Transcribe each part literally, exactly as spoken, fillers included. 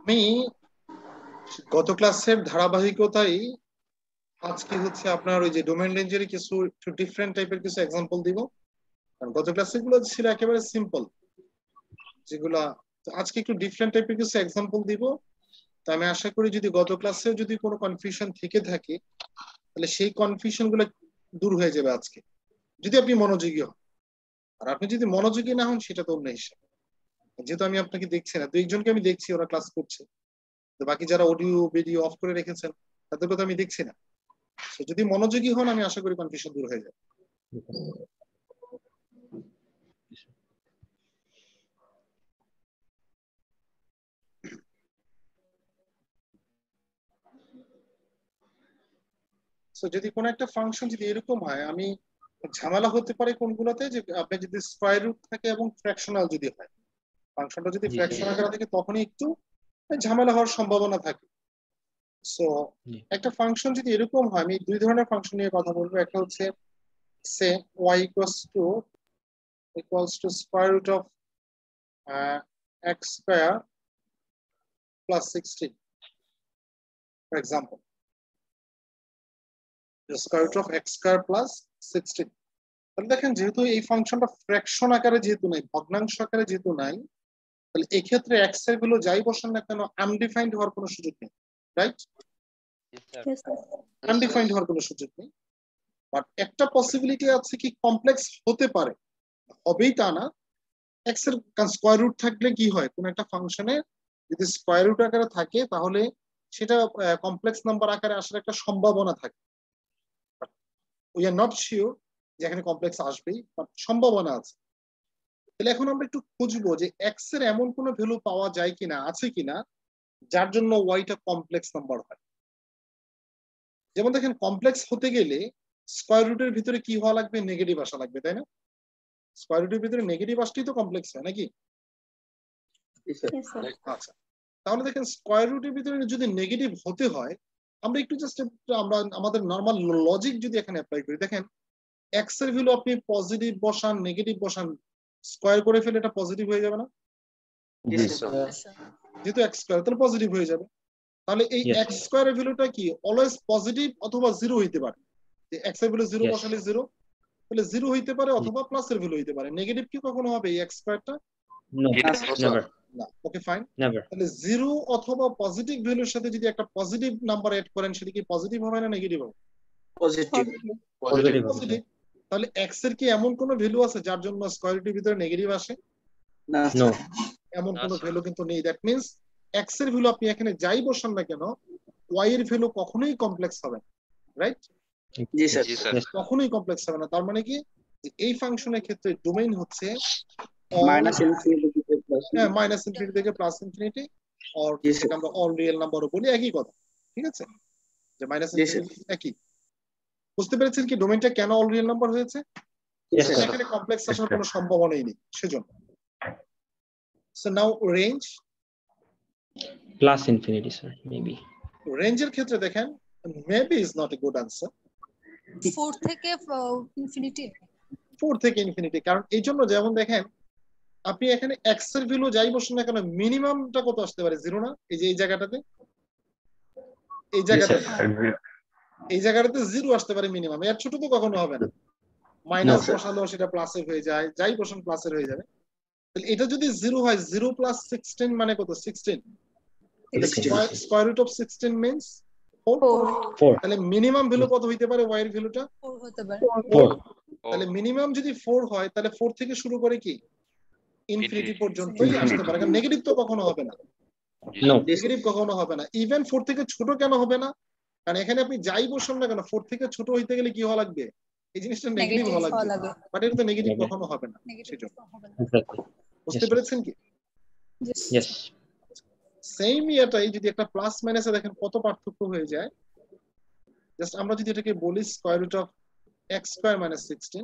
আমি গত ক্লাসের ধারাবাহিকতায় আজকে হচ্ছে আপনার ওই যে ডোমেইন রেঞ্জের কিছু একটু ডিফারেন্ট টাইপের কিছু এক্সাম্পল দিব। কারণ গত ক্লাসের গুলো ছিল একেবারে সিম্পল, যেগুলা আজকে একটু ডিফারেন্ট টাইপের কিছু এক্সাম্পল দিব। তো আমি আশা করি যদি গত ক্লাসে যদি কোনো কনফিউশন থেকে থাকে তাহলে সেই কনফিউশন গুলো দূর হয়ে যাবে আজকে, যদি আপনি মনোযোগী হন। আর আপনি যদি মনোযোগী না হন সেটা তো অন্য হিসাব। যেহেতু আমি আপনাকে দেখছি না, দুইজনকে আমি দেখছি ওরা ক্লাস করছে, তো বাকি যারা অডিও ভিডিও অফ করে রেখেছেন তাদের কথা আমি দেখছি না। যদি মনোযোগী হন আমি আশা করি কনফিউশন দূর হয়ে যাবে। যদি কোনো একটা ফাংশন যদি এরকম হয়, আমি ঝামেলা হতে পারে কোনগুলোতে, যে আপনি যদি স্কয়ার রুট থাকে এবং ফ্র্যাকশনাল যদি হয়, ফাংশনটা যদি ফ্র্যাকশনাল আকারে থাকে তখনই একটু ঝামেলা হওয়ার সম্ভাবনা থাকে। সো একটা ফাংশন যদি এরকম হয়, আমি দুই ধরনের ফাংশন নিয়ে কথা বলবো। একটা হচ্ছে সে y equals to equals to square root of uh, x square plus sixteen, for example. The square root of x square plus sixteen. তাহলে দেখেন, যেহেতু এই ফাংশনটা ফ্র্যাকশন আকারে যেহেতু নাই, ভগ্নাংশ আকারে যেহেতু নাই, তাহলে এই ক্ষেত্রে x এর গুলো যাই বসান না কেন আনডিফাইন্ড হওয়ার কোনো সুযোগ নেই, রাইট? আনডিফাইন্ড হওয়ার কোনো সুযোগ নেই। বাট একটা পসিবিলিটি আছে কি কমপ্লেক্স হতে পারে, হবেই তা না। x এর স্কয়ার রুট থাকলে কি হয়, কোন একটা ফাংশনে যদি স্কয়ার রুট আকারে থাকে তাহলে সেটা কমপ্লেক্স নাম্বার আকারে আসার একটা সম্ভাবনা থাকে। উই আর নট শিওর যে এখানে কমপ্লেক্স আসবেই, বাট সম্ভাবনা আছে। তাহলে এখন আমরা একটু খুঁজবো যে x এর এমন কোনো ভ্যালু পাওয়া যায় কিনা, আছে কিনা যার জন্য y টা কমপ্লেক্স নাম্বার হয়। যেমন দেখেন, কমপ্লেক্স হতে গেলে স্কয়ার রুটের ভিতরে কি হওয়া লাগবে, নেগেটিভ আসা লাগবে, তাই না? স্কয়ার রুটের ভিতরে নেগেটিভ আসলেই তো কমপ্লেক্স হয় নাকি? আচ্ছা, তাহলে দেখেন স্কয়ার রুটের ভিতরে যদি নেগেটিভ হতে হয়, আমরা একটু জাস্ট আমরা আমাদের নরমাল লজিক যদি এখানে অ্যাপ্লাই করি, দেখেন x এর ভ্যালু আপনি পজিটিভ বসান নেগেটিভ বসান, স্কয়ার করে ফেলে এটা পজিটিভ হয়ে যাবে না? যেহেতু x স্কয়ার তাহলে পজিটিভ হয়ে যাবে। তাহলে এই x স্কয়ারের ভ্যালুটা কি অলওয়েজ পজিটিভ অথবা জিরো হইতে পারে। যে x এর ভ্যালু জিরো বসালে জিরো, তাহলে জিরো হইতে পারে অথবা প্লাস এর ভ্যালু হইতে পারে। নেগেটিভ কি কখনো হবে এই x স্কয়ারটা? নেভার। না। Okay fine. নেভার। তাহলে জিরো অথবা পজিটিভ ভ্যালুর সাথে যদি একটা পজিটিভ নাম্বার এড করেন, সেটা কি পজিটিভ হবে না নেগেটিভ হবে? পজিটিভ। পজিটিভ। পজিটিভ। তাহলে x এর কি এমন কোনো ভ্যালু আছে যার জন্য স্কয়ার রুটের ভিতরে নেগেটিভ আসে? না। নো। এমন কোনো ভ্যালু কিন্তু নেই। দ্যাট মিন্স x এর ভ্যালু আপনি এখানে যাই বসান না কেন, y এর ভ্যালু কখনোই কমপ্লেক্স হবে না, রাইট? জি স্যার। কখনোই কমপ্লেক্স হবে না। তার মানে কি, যে এই ফাংশনের ক্ষেত্রে ডোমেইন হচ্ছে মাইনাস ইনফিনিটি থেকে প্লাস। হ্যাঁ, মাইনাস ইনফিনিটি থেকে প্লাস ইনফিনিটি, আর যেটা আমরা অল রিয়েল নাম্বারও বলি, একই কথা। ঠিক আছে, যে মাইনাস ইনফিনিটি একই। বুঝতে পেরেছেন কি ডোমেইনটা কেন অল রিয়েল নাম্বার হয়েছে? এখানে কমপ্লেক্স আসার কোনো সম্ভাবনাই নেই সেজন্য। So now range plus infinity sir, maybe. রেঞ্জের ক্ষেত্রে দেখেন maybe is not a good answer. Four থেকে ইনফিনিটি, ফোর থেকে ইনফিনিটি। কারণ এই জন্য, যেমন দেখেন আপনি এখানে x এর ভ্যালু যাই বসেন না কেন মিনিমামটা কত আসতে পারে? জিরো না? এই যে এই জায়গাটাতে, এই জায়গাটাতে এই জায়গাটাতে জিরো আসতে পারে মিনিমাম, এর ছোট তো কখনো হবে না। মাইনাস বসালেও সেটা প্লাসে হয়ে যায়, যাই বসান প্লাসের হয়ে যাবে। তাহলে এটা যদি জিরো হয়, জিরো প্লাস সিক্সটিন মানে কত? Sixteen. Square root of sixteen means four. তাহলে মিনিমাম ভ্যালু কত হইতে পারে y এর ভ্যালুটা? ফোর হতে পারে। ফোর। তাহলে মিনিমাম যদি ফোর হয় তাহলে ফোর থেকে শুরু করে কি ইনফিনিটি পর্যন্তই আসতে পারে। কারণ নেগেটিভ তো কখনো হবে না। নেগেটিভ কখনো হবে না। ইভেন ফোর থেকে ছোট কেন হবে না? কারণ এখানে আপনি যাই বসান না কেন ফোর থেকে ছোট হইতে গেলে কি হওয়া লাগবে? এই জিনিসটা নেগেটিভ হওয়া লাগবে। বাট এটা তো নেগেটিভ কখনো হবে না। সেটা বুঝতে পেরেছেন কি? ইয়েস। সেম ইয়াটাই যদি একটা প্লাস মাইনাসে দেখেন কত পার্থক্য হয়ে যায়। জাস্ট আমরা যদি এটাকে বলি square root of x square minus sixteen,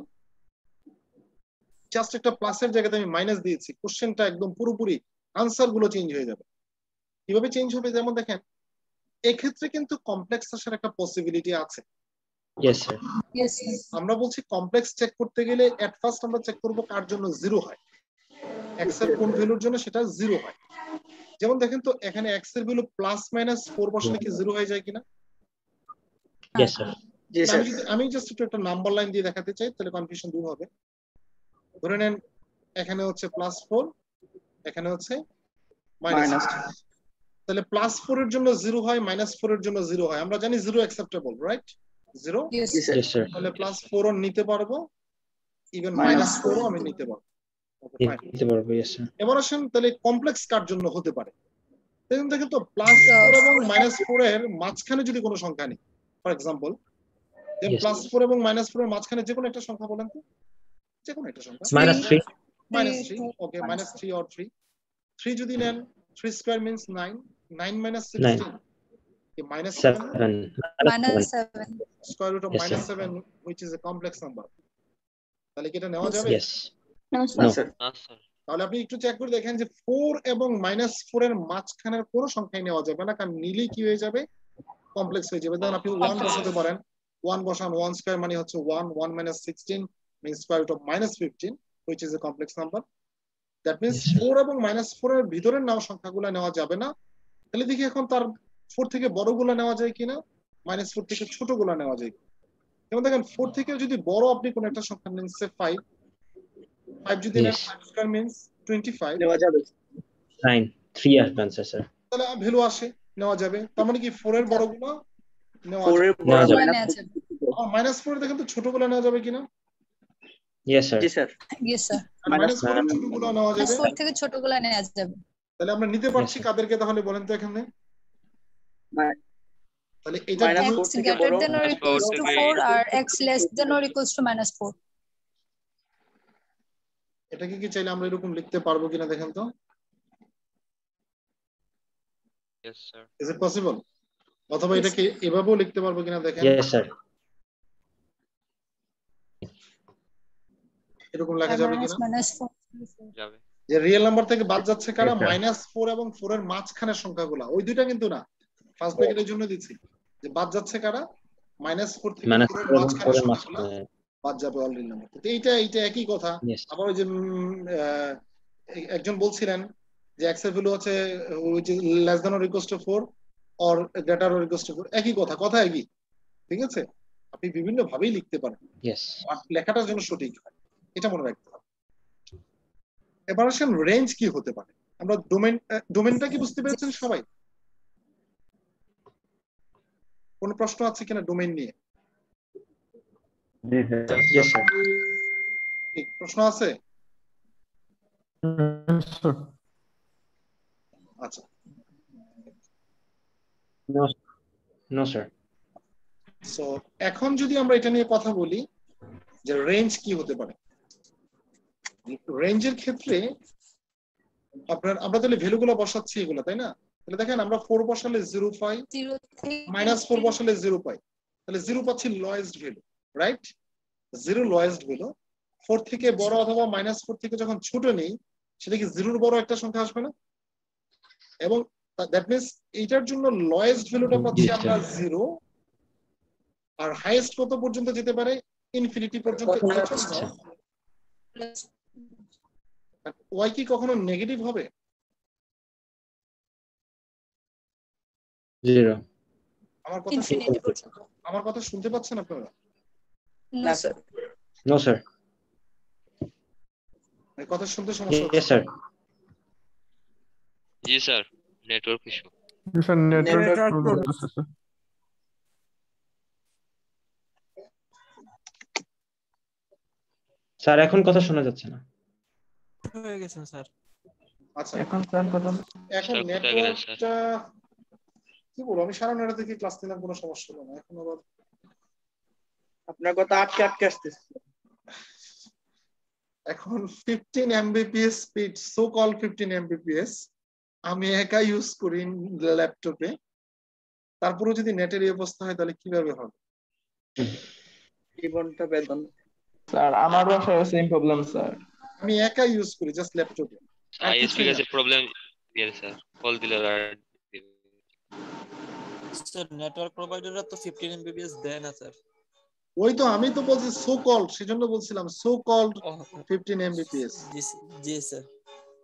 just একটা প্লাসের জায়গাতে আমি মাইনাস দিয়েছি, কোশ্চেনটা একদম পুরোপুরি আনসার গুলো চেঞ্জ হয়ে যাবে। কিভাবে চেঞ্জ হবে? যেমন দেখেন এক্ষেত্রে কিন্তু কমপ্লেক্স আসার একটা পসিবিলিটি আছে। Yes sir. Yes sir. আমরা বলছি কমপ্লেক্স চেক করতে গেলে এট ফার্স্ট আমরা চেক করব কার জন্য জিরো হয়। x এর কোন ভ্যালুর জন্য সেটা জিরো হয়। যেমন দেখেন তো এখানে x এর ভ্যালু প্লাস মাইনাস ফোর বসালে কি জিরো হয়ে যায় কিনা? Yes, sir. জি আমি স্যার যদি আমি জাস্ট একটু একটা নাম্বার লাইন দিয়ে দেখাতে চাই তাহলে কনফিউশন দূর হবে। ধরে নেন এখানে হচ্ছে প্লাস ফোর, এখানে হচ্ছে মাইনাস মাইনাস তাহলে প্লাস ফোর এর জন্য জিরো হয়, মাইনাস ফোর এর জন্য জিরো হয়। আমরা জানি zero acceptable, right? Zero Yes. জি স্যার Yes, sir. তাহলে প্লাস ফোর ও নিতে পারবো, even Minus minus four। Four ও আমি নিতে পারবো। Okay, fine. দিতে পারবো, yes, sir. এবার আসেন তাহলে কমপ্লেক্স কার জন্য হতে পারে। দেখুন দেখেন তো প্লাস Uh, ফোর এবং মাইনাস ফোর এর মাঝখানে যদি কোনো সংখ্যা নেই, ফর এক্সাম্পল যে Yes. প্লাস ফোর এবং মাইনাস ফোর এর মাঝখানে যে কোনো একটা সংখ্যা বলেন তো, যে কোনো একটা সংখ্যা Minus three. Minus three, two, okay minus minus three or three three যদি নেন three square means nine, nine minus Nine. Sixteen minus seven, Seven. minus seven. square root of Yes, minus sir. seven which is a complex number, তাহলে কি এটা নেওয়া Yes, যাবে? Yes. না No. Sir তাহলে আপনি একটু চেক করে দেখেন যে ফোর এবং মাইনাস ফোর এর মাঝখানের কোনো সংখ্যাই নেওয়া যাবে না, কারণ নিলেই কি হয়ে যাবে? কমপ্লেক্স হয়ে যাবে। ধরুন আপনি ওয়ান বসাতে পারেন, ওয়ান বসান, ওয়ান স্কোয়ার মানে হচ্ছে one, one minus sixteen means square root of minus fifteen which is a complex number. That means Yes, sir. Four এবং মাইনাস ফোর এর ভিতরের নেওয়া সংখ্যাগুলো নেওয়া যাবে না। তাহলে দেখি এখন তার ফোর থেকে বড়গুলো নেওয়া যায় কিনা, মাইনাস ফোর থেকে ছোটগুলো নেওয়া যায়। যেমন দেখেন ফোর থেকে যদি বড় আপনি কোন একটা সংখ্যা নেন, সে ফাইভ, ফাইভ যদি নেন Yes. Five square means twenty five, নেওয়া যাবে Nine. Three আসবে answer, sir. তাহলে ভ্যালু আসে, নেওয়া যাবে। তার মানে কি ফোর এর বড়গুলো নেওয়া ফোর যাবে, এর নেওয়া বড় যাবে। মাইনাস নেওয়া যাবে। মাইনাস ফোর দেখেন তো ছোটগুলো নেওয়া যাবে কিনা, Yes, sir. জি sir Yes, sir. Minus four এর ছোটগুলো নেওয়া Minus যাবে। four থেকে ছোটগুলা নেওয়া যাবে। তাহলে আমরা নিতে পারছি Yes, sir. কাদেরকে তাহলে বলেন তো এখানে? তাহলে এটা Minus X four থেকে greater বড়, than or minus equals four to থেকে four or X less than or equals to minus four. এটাকে কি চাইলে আমরা এরকম লিখতে পারবো কিনা দেখেন তো? Yes, sir. Is it possible? অথবা Yes. এটাকে এভাবেও লিখতে পারবো কিনা দেখেন, Yes, sir. এরকম লেখা আর যাবে minus কিনা? minus four. যাবে। যে রিয়েল নাম্বার থেকে বাদ যাচ্ছে কারা? Yes, sir. মাইনাস ফোর এবং ফোর এর মাঝখানের সংখ্যাগুলো, ওই দুইটা কিন্তু না, ফার্স্ট ব্র্যাকেটের জন্য দিচ্ছি যে বাদ যাচ্ছে কারা? মাইনাস ফোর থেকে Minus ফোর এর four এবং মাঝখানের four এর সংখ্যাগুলো মাঝখানে। বাদ যাবে অলরেডি নাম্বার। তো এইটা এইটা একই কথা। Yes. আবার ওই যে উম, আহ, একজন বলছিলেন যে এক্স এর ভ্যালু হচ্ছে which is less than or equals to four or greater or equals to four, একই কথা, কথা একই, ঠিক আছে? আপনি বিভিন্ন ভাবেই লিখতে পারেন, Yes. আর লেখাটার জন্য সঠিক হয়, এটা মনে রাখতে হবে। এবার আসেন রেঞ্জ কি হতে পারে। আমরা ডোমেন ডোমেনটা কি বুঝতে পেরেছেন সবাই? কোন প্রশ্ন আছে কিনা ডোমেন নিয়ে? Yes, sir. কি প্রশ্ন আছে? আচ্ছা, No. No, sir. সো এখন যদি আমরা এটা নিয়ে কথা বলি যে রেঞ্জ কি হতে পারে, রেঞ্জের ক্ষেত্রে আপনার আমরা তাহলে ভ্যালুগুলো বসাচ্ছি এগুলো, তাই না? তাহলে দেখেন আমরা ফোর বসালে জিরো পাই, Zero থেকে মাইনাস ফোর বসালে জিরো পাই, তাহলে জিরো পাচ্ছি lowest value, right? Zero lowest value. Four থেকে বড় অথবা মাইনাস ফোর থেকে যখন ছোট নেই, সেটা কি জিরোর বড় একটা সংখ্যা আসবে না? এবং দ্যাট মিনস এইটার জন্য লোয়েস্ট ভ্যালুটা পাচ্ছি Yes, sir. আমরা জিরো, আর হাইয়েস্ট কত পর্যন্ত যেতে পারে? ইনফিনিটি পর্যন্ত। ওয়াই কি কখনো নেগেটিভ হবে? Zero. আমার কথা infinity পর্যন্ত। আমার কথা শুনতে পাচ্ছেন আপনারা? No, sir. No, sir. এই কথা শুনতে সমস্যা Yes, হচ্ছে? sir. জি sir, network issue. Sir network Network problem হচ্ছে স্যার। স্যার এখন কথা শোনা যাচ্ছে না। হয়ে গেছেন স্যার। আচ্ছা, এখন স্যার কথা এখন স্যার, কোথায় গেলেন, স্যার? নেটওয়ার্কটা কি বলবো, আমি সারা নয়টা থেকে ক্লাস নিলাম, কোনো সমস্যা হলো না। এখন আবার আপনার কথা আটকে আটকে আসতেছে এখন fifteen Mbps speed, so call fifteen Mbps আমি একা ইউজ করি ল্যাপটপে, তারপরে যদি নেটের এই অবস্থা হয় তাহলে কিভাবে হবে? জীবনটা বেদন স্যার আমার বাসায় সেম প্রবলেম স্যার। আমি একা ইউজ করি জাস্ট ল্যাপটপে, আর আইএসপি কিছুই না। কাছে প্রবলেম দিয়ে স্যার, কল দিলে আর স্যার নেটওয়ার্ক প্রোভাইডাররা তো ফিফটিন এমবিপিএস দেয় না স্যার। ওই তো আমি তো বলছি সো কল, সেজন্য বলছিলাম সো কল ও, ফিফটিন এমবিপিএস। জি জি স্যার।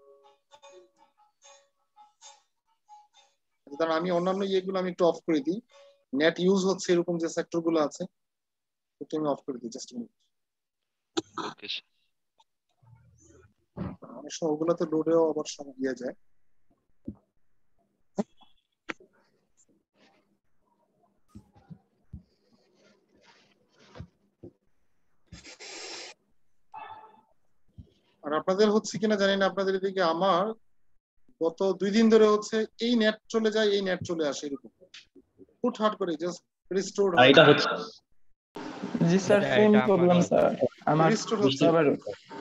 কারণ আমি অন্যান্য ইয়েগুলো আমি একটু অফ করে দিই, নেট ইউজ হচ্ছে এরকম যে সেক্টর গুলো আছে ওটা আমি অফ করে দিই জাস্ট মিনিট। Okay sir. অনেক সময় ওগুলো তো লোডেও আবার সময় দিয়ে যায়। আর আপনাদের হচ্ছে কিনা জানি না, আপনাদের এদিকে আমার গত দুই দিন ধরে হচ্ছে এই নেট চলে যায় এই নেট চলে আসে এরকম ফুট হাট করে জাস্ট রিস্টোর আর এটা হচ্ছে জি স্যার, এটা- সেম এটা প্রবলেম আমারও। স্যার, আমার রিস্টোর হচ্ছে। সবারও।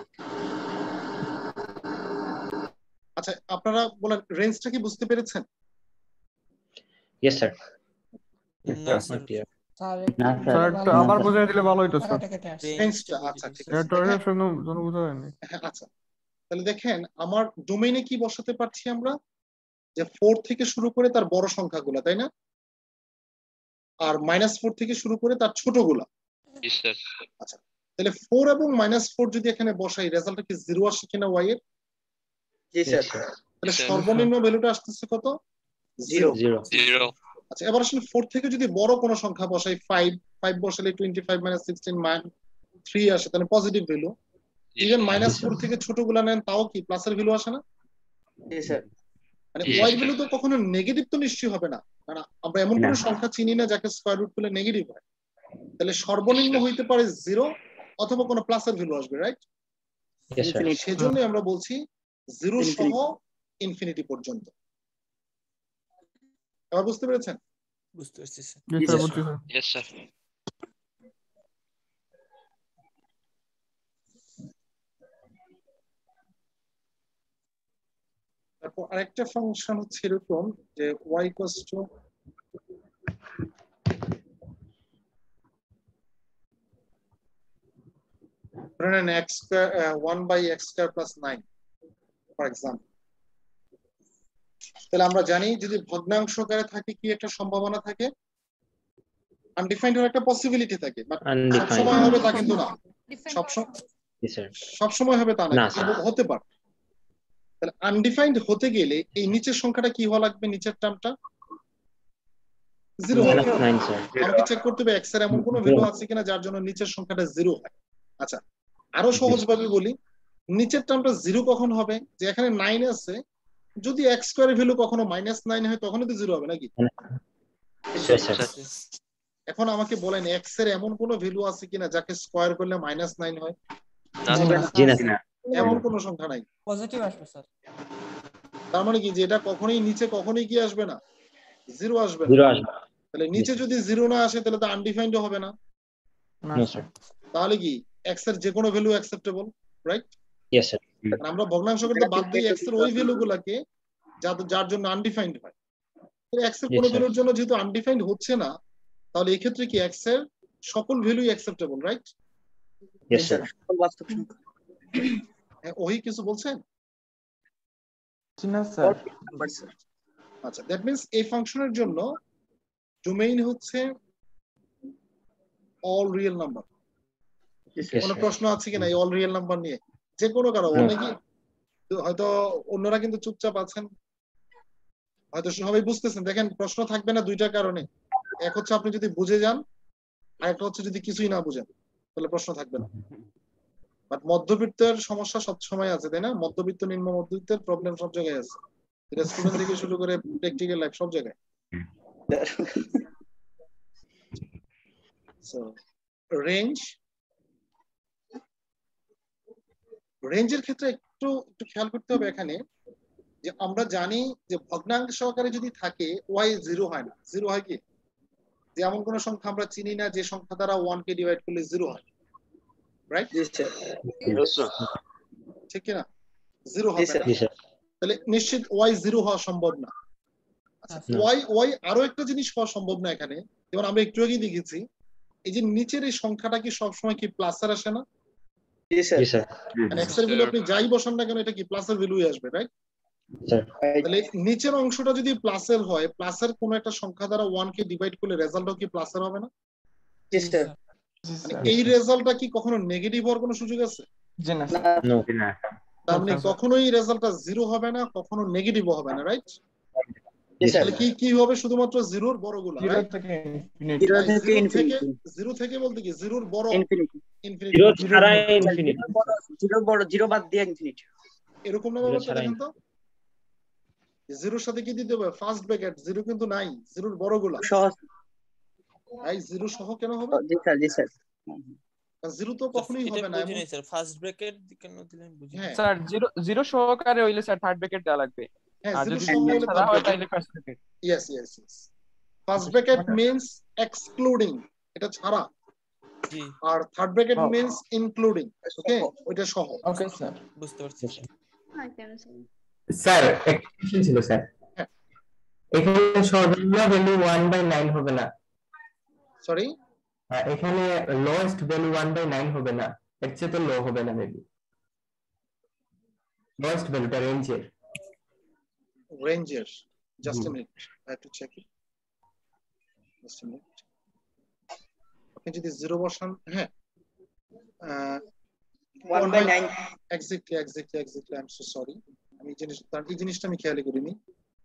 আচ্ছা আপনারা বলেন রেঞ্জটা কি বুঝতে পেরেছেন? Yes sir. না স্যার, না স্যার একটু আবার বুঝিয়ে দিলে ভালো হতো স্যার। রেঞ্জটা আচ্ছা ঠিক আছে। নেটওয়ার্কের জন্য জন্য বোঝা যায়নি। হ্যাঁ, আচ্ছা তাহলে দেখেন আমার ডোমেইনে কি বসাতে পারছি আমরা, যে ফোর থেকে শুরু করে তার বড় সংখ্যাগুলো, তাই না? আর মাইনাস ফোর থেকে শুরু করে তার ছোটগুলা। জি স্যার। আচ্ছা তাহলে ফোর এবং মাইনাস ফোর যদি এখানে বসাই রেজাল্টটা কি জিরো আসে কিনা ওয়াই এর? জি স্যার, তাহলে Yes, sir. সর্বনিম্ন ভ্যালুটা আসতেছে কত? জিরো। জিরো। জিরো। আচ্ছা এবার আসলে ফোর থেকে যদি বড় কোনো সংখ্যা বসাই ফাইভ, ফাইভ বসালে twenty five minus sixteen minus three আসে, তাহলে positive value. Even minus four থেকে ছোটগুলা নেন তাও কি প্লাসের ভ্যালু আসে না? জি স্যার, মানে Yes, ওয়াই sir. ভ্যালু তো কখনো নেগেটিভ তো নিশ্চয়ই হবে না, কারণ আমরা এমন কোনো সংখ্যা চিনি না যাকে স্কয়ার রুট করলে নেগেটিভ হয়। তাহলে সর্বনিম্ন Yes, sir. হইতে পারে জিরো অথবা কোনো প্লাসের ভ্যালু আসবে, রাইট? Yes sir. সেজন্য আমরা বলছি জিরো সহ ইনফিনিটি পর্যন্ত। এবার বুঝতে পেরেছেন? বুঝতে পারছি স্যার। জি স্যার বুঝছি স্যার। Yes sir. তারপর আরেকটা ফাংশন হচ্ছে এরকম যে y ইকুয়ালস টু ধরেন x square one by x square plus nine for example. তাহলে আমরা জানি যদি ভগ্নাংশ আকারে থাকে কি একটা সম্ভাবনা থাকে, আনডিফাইন্ড হওয়ার একটা পসিবিলিটি থাকে, বাট Undefined. সবসময় হবে তা কিন্তু না, সব ইয়েস স্যার। সবসময় হবে তা না, না, স্যার। কিন্তু হতে পারে। তাহলে আনডিফাইন্ড হতে গেলে এই নিচের সংখ্যাটা কি হওয়া লাগবে? নিচের টার্মটা জিরো মাইনাস নাইন স্যার। আমাকে চেক করতে হবে এক্স এর এমন কোনো ভ্যালু আছে কিনা যার জন্য নিচের সংখ্যাটা জিরো হয়। আচ্ছা আরো সহজ ভাবে বলি, নিচের টার্মটা জিরো কখন হবে? যে এখানে নাইন আছে, যদি এক্স স্কয়ারের ভ্যালু কখনো মাইনাস নাইন হয় তখনই তো জিরো হবে নাকি? Yes sir. এখন আমাকে বলেন এক্স এর এমন কোনো ভ্যালু আছে কিনা যাকে স্কয়ার করলে মাইনাস নাইন হয়? না জি স্যার। না। জি না স্যার। এমন কোনো সংখ্যা নাই। পজিটিভ আসবে স্যার। তার মানে কি যে এটা কখনোই নিচে কখনোই কি আসবে না? জিরো আসবে না। জিরো আসবে। তাহলে নিচে যদি জিরো না আসে তাহলে তো আনডিফাইন্ড হবে না। No sir. তাহলে কি এক্স এর যে কোনো value acceptable, right? Yes sir. আমরা ভগ্নাংশ করতে বাদ দিই এক্স এর ওই ভ্যালু গুলাকে যা- যার জন্য আনডিফাইন্ড হয়। এক্স এর Yes, কোনো sir. ভ্যালুর জন্য যেহেতু আনডিফাইন্ড হচ্ছে না, তাহলে এই ক্ষেত্রে কি এক্স এর সকল ভ্যালুই অ্যাকসেপ্টেবল, রাইট? Yes sir. সকল বাস্তব সংখ্যা। ওই কিছু বলছেন? জি না স্যার। Number sir. আচ্ছা দ্যাট মিন্স এই ফাংশনের জন্য ডোমেইন হচ্ছে অল রিয়েল নাম্বার। Yes, কোনো sir. প্রশ্ন আছে কিনা এই অল রিয়েল নাম্বার নিয়ে? যে কোনো কারো No. অনেকে হয়তো অন্যরা কিন্তু চুপচাপ আছেন, হয়তো সবাই বুঝতেছেন। দেখেন প্রশ্ন থাকবে না দুইটা কারণে, এক হচ্ছে আপনি যদি বুঝে যান, আর একটা হচ্ছে যদি কিছুই না বুঝেন তাহলে প্রশ্ন থাকবে না। বাট মধ্যবিত্তের সমস্যা সব সময় আছে, তাই না? মধ্যবিত্ত নিম্ন মধ্যবিত্তের প্রবলেম সব জায়গায় আছে, এটা স্টুডেন্ট থেকে শুরু করে প্র্যাকটিক্যাল লাইফ সব জায়গায়। সো রেঞ্জ রেঞ্জের ক্ষেত্রে একটু একটু খেয়াল করতে হবে এখানে, যে আমরা জানি যে ভগ্নাংশ আকারে যদি থাকে ওয়াই জিরো হয় না। জিরো হয় কি? যে এমন কোন সংখ্যা আমরা চিনি না যে সংখ্যা দ্বারা ওয়ান কে ডিভাইড করলে জিরো হয়, রাইট? জি স্যার, ঠিক কিনা? জিরো জি হবে স্যার। না। জি স্যার। তাহলে নিশ্চিত ওয়াই জিরো হওয়া সম্ভব না। আচ্ছা না। ওয়াই ওয়াই আরো একটা জিনিস হওয়া সম্ভব না এখানে, যেমন আমরা একটু আগেই দেখেছি এই যে নিচের এই সংখ্যাটা কি সবসময় কি প্লাসের আসে না? জি স্যার। জি স্যার। মানে এক্স এর ভ্যালু আপনি যাই বসান না কেন এটা কি প্লাসের ভ্যালুই আসবে, রাইট? স্যার। তাহলে নিচের অংশটা যদি প্লাসের হয়, প্লাসের কোন একটা সংখ্যা দ্বারা ওয়ান কে ডিভাইড করলে রেজাল্টও কি প্লাসের হবে না? জি স্যার। জি মানে স্যার। এই রেজাল্টটা কি কখনো নেগেটিভ হওয়ার কোনো সুযোগ আছে? জি না না স্যার। নো। তার মানে কখনোই রেজাল্টটা জিরো হবে না, কখনো নেগেটিভও হবে না, রাইট? জি স্যার তাহলে কি কি হবে শুধুমাত্র জিরোর বড়গুলো জিরো রাইট থেকে ইনফিনিটি জিরো জিরো থেকে থেকে ইনফিনিটি জিরো থেকে বলতে কি জিরোর বড় ইনফিনিটি ইনফিনিটি জিরো কত ছাড়া জিরো ইনফিনিটি জিরো বড় জিরো বড় জিরো বাদ দিয়ে ইনফিনিটি এরকম না জিরো ব্যাপারটা ছাড়া দেখেন তো জিরোর সাথে কি দিতে হবে ফার্স্ট ব্র্যাকেট জিরো কিন্তু নাই জিরোর বড়গুলা সহজ ভাই জিরো সহ কেন হবে জি স্যার জি স্যার জিরো তো কখনোই এটা হবে না বুঝি এমন নাই স্যার ফার্স্ট ব্র্যাকেট কেন দিলেন বুঝি নাই হ্যাঁ স্যার জিরো জিরো সহকারে হইলে স্যার থার্ড ব্র্যাকেট দেওয়া লাগবে হ্যাঁ আর জিরো যদি সহ জিরো হলে ছাড়া থার্ড হয় ব্র্যাকেট তাহলে first bracket yes yes yes first bracket means excluding এটা ছাড়া জি আর third bracket Oh. Means including okay ওইটা সহ ওকে স্যার বুঝতে পারছি স্যার স্যার একটা কোশ্চেন ছিল স্যার হ্যাঁ। এখানে সর্বনিম্ন ভ্যালু ওয়ান বাই নাইন হবে না সরি হ্যাঁ, এখানে lowest value one by nine হবে না এর চেয়ে তো লো হবে না মেবি লোয়েস্ট ভ্যালুটা রেঞ্জের রেঞ্জের জাস্ট জি। A minute I have to check it just a minute আপনি যদি জিরো বসান হ্যাঁ one by nine exactly exactly exactly I am so sorry আমি এই জিনিস তার এই জিনিসটা আমি খেয়ালই করিনি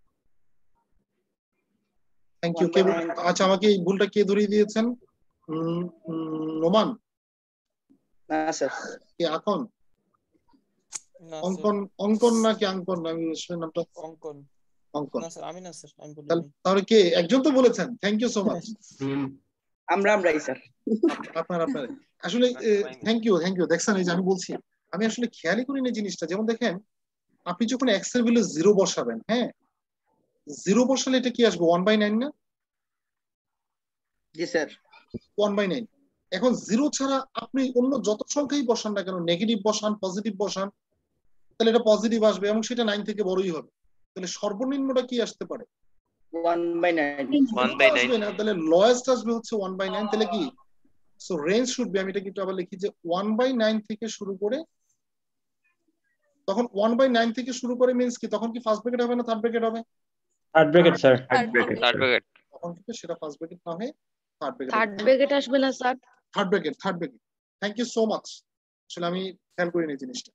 থ্যাংক ইউ One কে by nine. আচ্ছা আমাকে এই ভুলটা কে ধরিয়ে দিয়েছেন উম, উম, নোমান না স্যার কি এখন না স্যার অঙ্কন অঙ্কন নাকি অঙ্কন আমি আসলে নামটা অঙ্কন অঙ্কন না স্যার আমি না স্যার আমি বলি তাহলে নাই তাহলে কে একজন তো বলেছেন থ্যাংক ইউ সো মাচ আমরা আমরাই স্যার আপনার আপনার আসলে থ্যাংক ইউ থ্যাংক ইউ দেখছেন এই যে আমি বলছি আমি আসলে খেয়ালই করিনি জিনিসটা যেমন দেখেন আপনি যখন এক্স এর ভ্যালু জিরো বসাবেন হ্যাঁ জিরো বসালে এটা কি আসবে ওয়ান বাই নাইন না জি স্যার ওয়ান বাই নাইন এখন জিরো ছাড়া আপনি অন্য যত সংখ্যাই বসান না কেন নেগেটিভ বসান পজিটিভ বসান তাহলে এটা পজিটিভ আসবে এবং সেটা নাইন থেকে বড়ই হবে তাহলে সর্বনিম্নটা কি আসতে পারে one by nine one by nine আসবে না তাহলে লয়েস্ট আসবে হচ্ছে ওয়ান বাই নাইন তাহলে কি সো রেঞ্জ শুড বি আমি এটা কিন্তু আবার লিখি যে ওয়ান বাই নাইন থেকে শুরু করে তখন ওয়ান বাই নাইন থেকে শুরু করে মিন্স কি তখন কি ফার্স্ট ব্র্যাকেট হবে না থার্ড ব্র্যাকেট হবে third bracket sir third bracket third bracket তখন কিন্তু সেটা ফার্স্ট ব্র্যাকেট না হয়ে থার্ড ব্র্যাকেট থার্ড ব্র্যাকেট আসবে না sir third bracket third bracket thank you so much আসলে আমি খেয়াল করিনি জিনিসটা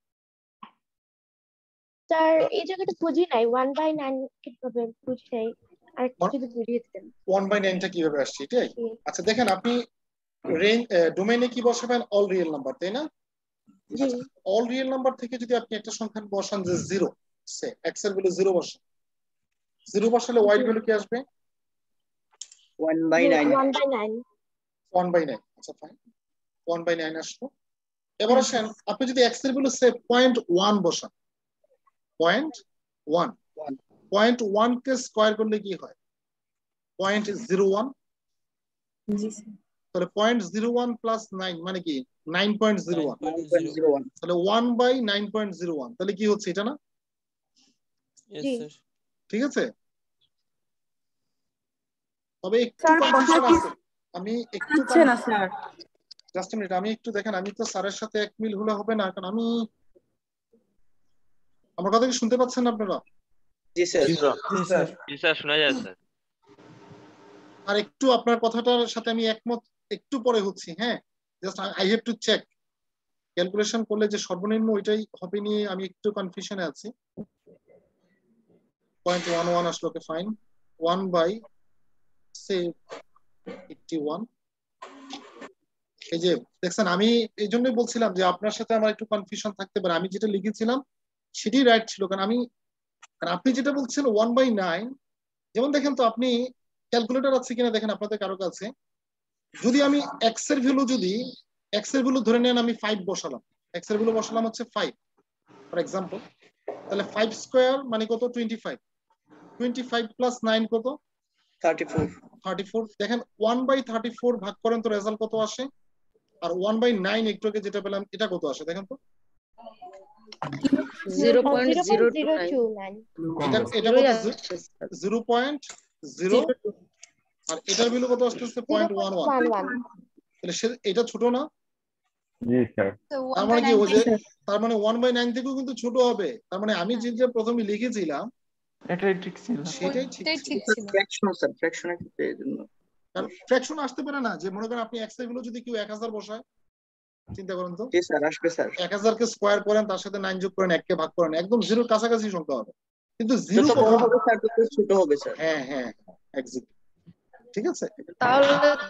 স্যার এই জায়গাটা বুঝি নাই ওয়ান বাই নাইন কিভাবে বুঝি নাই আর একটু যদি বুঝিয়ে দিতেন ওয়ান বাই নাইনটা কিভাবে আসছে এটাই আচ্ছা দেখেন আপনি রেঞ্জ ডোমেইনে কি বসাবেন অল রিয়েল নাম্বার তাই না জি অল রিয়েল নাম্বার থেকে যদি আপনি একটা সংখ্যা বসান যে জিরো সে এক্স এর ভ্যালু জিরো বসান জিরো বসালে ওয়াই ভ্যালু কি আসবে one by nine one by nine one by nine আচ্ছা ফাইন ওয়ান বাই নাইন আসলো এবার আসেন আপনি যদি এক্স এর ভ্যালু সে পয়েন্ট ওয়ান বসান পয়েন্ট ওয়ান পয়েন্ট ওয়ান কে স্কোয়ার করলে কি হয় পয়েন্ট জিরো ওয়ান জি স্যার তাহলে point zero one plus nine মানে কি nine point zero one zero one তাহলে one by nine point zero one তাহলে কি হচ্ছে এটা না ইয়েস জি। স্যার ঠিক আছে তবে একটু স্যার, confusion কথা কি- আছে। আমি একটু হচ্ছে না স্যার জাস্ট মিনিট আমি একটু দেখেন আমি তো স্যারের সাথে এক মিল হলে হবে না কারণ আমি আমার কথা কি শুনতে পাচ্ছেন আপনারা জি স্যার জি স্যার জি স্যার শোনা যায় স্যার আর একটু আপনার কথাটার সাথে আমি একমত একটু পরে হচ্ছি হ্যাঁ just I have to check calculation করলে যে সর্বনিম্ন ওইটাই হবে নিয়ে আমি একটু কনফিউশনে আছি পয়েন্ট ওয়ান ওয়ান আসলো okay fine one by say eighty one এই যে দেখছেন আমি এই জন্যই বলছিলাম যে আপনার সাথে আমার একটু কনফিউশন থাকতে পারে আমি যেটা লিখেছিলাম সেটাই রাইট ছিল কারণ আমি কারণ আপনি যেটা বলছেন ওয়ান বাই নাইন যেমন দেখেন তো আপনি ক্যালকুলেটর আছে কিনা দেখেন আপনাদের কারো কাছে যদি আমি এক্স এর ভ্যালু যদি এক্স এর ভ্যালু ধরে নেন আমি ফাইভ বসালাম এক্স এর ভ্যালু বসালাম হচ্ছে ফাইভ ফর এক্সাম্পল তাহলে ফাইভ স্কোয়ার মানে কত twenty five twenty five plus nine কত থার্টি ফোর থার্টি ফোর দেখেন ওয়ান বাই থার্টি ফোর ভাগ করেন তো রেজাল্ট কত আসে আর ওয়ান বাই নাইন একটু আগে যেটা পেলাম এটা কত আসে দেখেন তো zero point zero two nine এটা এটা কত জিরো পয়েন্ট জিরো আর এটার ভ্যালু কত আসতেছে point one one one one তাহলে সে এটা ছোট না জি স্যার তো তার one মানে by কি nine ওই যে থেকে- তার মানে ওয়ান বাই নাইন থেকেও কিন্তু ছোট হবে তার মানে আমি যেটা প্রথমে লিখেছিলাম এটাই ঠিক ছিল সেটাই ঠিক ওইটাই ছিল ঠিক ছিল ফ্র্যাকশন স্যার ফ্র্যাকশনের ক্ষেত্রে এই জন্য কারণ ফ্র্যাকশন আসতে পারে না যে মনে করেন আপনি এক্স এর ভ্যালু যদি কেউ এক হাজার বসায় চিন্তা করেন তো জি স্যার আসবে স্যার এক হাজার কে স্কোয়ার করেন তার সাথে নাইন যোগ করেন এক কে ভাগ করেন একদম জিরোর কাছাকাছি সংখ্যা হবে কিন্তু জিরো যত বড় হবে স্যার তত ছোট হবে স্যার। হ্যাঁ হ্যাঁ এক্স্যাক্টলি, ঠিক আছে। তাহলে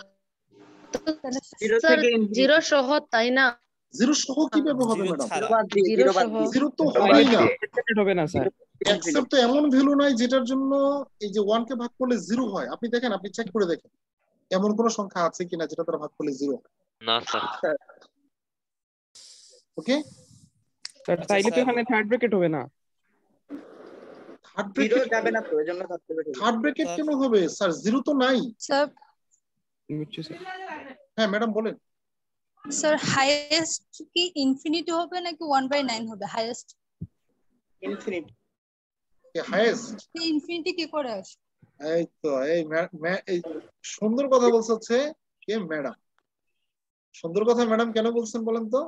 জিরো স্যার থেকে infinity। জিরো সহ তাই না? জিরো সহ কিভাবে হবে জিরো ম্যাডাম? ছাড়া। বাদ দিয়ে, জিরো জিরো বাদ সহ। দিয়ে। জিরো তো বাদ হবেই না। দিয়ে হবে না স্যার। এক্সেপ্ট তো এমন ভ্যালু নাই যেটার জন্য এই যে ওয়ান কে ভাগ করলে জিরো হয়। আপনি দেখেন, আপনি চেক করে দেখেন এমন কোন সংখ্যা আছে কিনা যেটা দ্বারা ভাগ করলে জিরো হয়। না স্যার। ওকে, স্যার তাইলে তো এখানে থার্ড ব্র্যাকেট হবে না। থার্ড জিরো ব্র্যাকেট যাবে না তো, এজন্য থাকতে হবে। থার্ড ব্র্যাকেট কেন হবে স্যার? জিরো তো নাই। স্যার বুঝছো স্যার? হ্যাঁ ম্যাডাম বলেন। স্যার হাইয়েস্ট কি ইনফিনিটি হবে নাকি ওয়ান বাই নাইন হবে হাইয়েস্ট? ইনফিনিটি। হাইয়েস্ট ইনফিনিটি কি করে আসে? এই তো এই ম্যা- ম্যা- এই সুন্দর কথা বলছে হচ্ছে কে ম্যাডাম। সুন্দর কথা ম্যাডাম কেন বলছেন বলেন তো?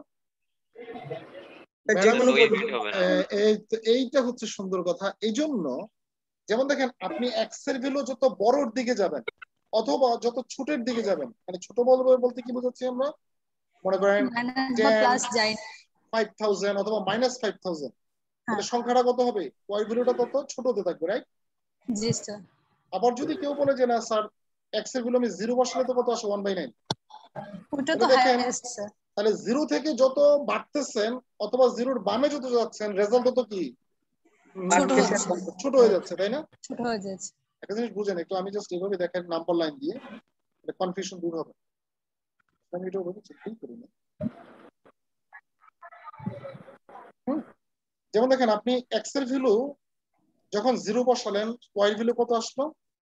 যে ম্যাডাম কোনো No infinity হবে না। এ- এই তো এইটা হচ্ছে সুন্দর কথা। এই জন্য যেমন দেখেন, আপনি এক্স এর ভ্যালু যত বড়র দিকে যাবেন অথবা যত ছোটের দিকে যাবেন, মানে ছোট বলবো বলতে কি বোঝাচ্ছি আমরা, মনে করেন মাইনাস বা প্লাস যায় না। ফাইভ থাউজেন্ড অথবা মাইনাস ফাইভ থাউজেন্ড, তাহলে হ্যাঁ। সংখ্যাটা কত হবে? ওয়াই ভ্যালুটা তত ছোট হতে থাকবে, রাইট? জি স্যার। আবার যদি কেউ বলে যে না স্যার এক্স এর ভ্যালু আমি জিরো বসালে তো কত আসে? One by nine. ওটা তো দেখেন, হাইয়েস্ট স্যার। তাহলে জিরো থেকে যত বাড়তেছেন অথবা জিরোর বামে যত যাচ্ছেন রেজাল্ট তত কি ছোট হচ্ছে। ছোট হয়ে যাচ্ছে, তাই না? ছোট হয়ে যাচ্ছে। একটা জিনিস বুঝেন একটু, আমি জাস্ট এভাবে দেখেন নাম্বার লাইন দিয়ে, কনফিউশন দূর হবে। আমি এটা ওভাবে চেক করি না। হুম, যেমন দেখেন আপনি এক্স এর ভ্যালু যখন জিরো বসালেন ওয়াই এর ভ্যালু কত আসলো?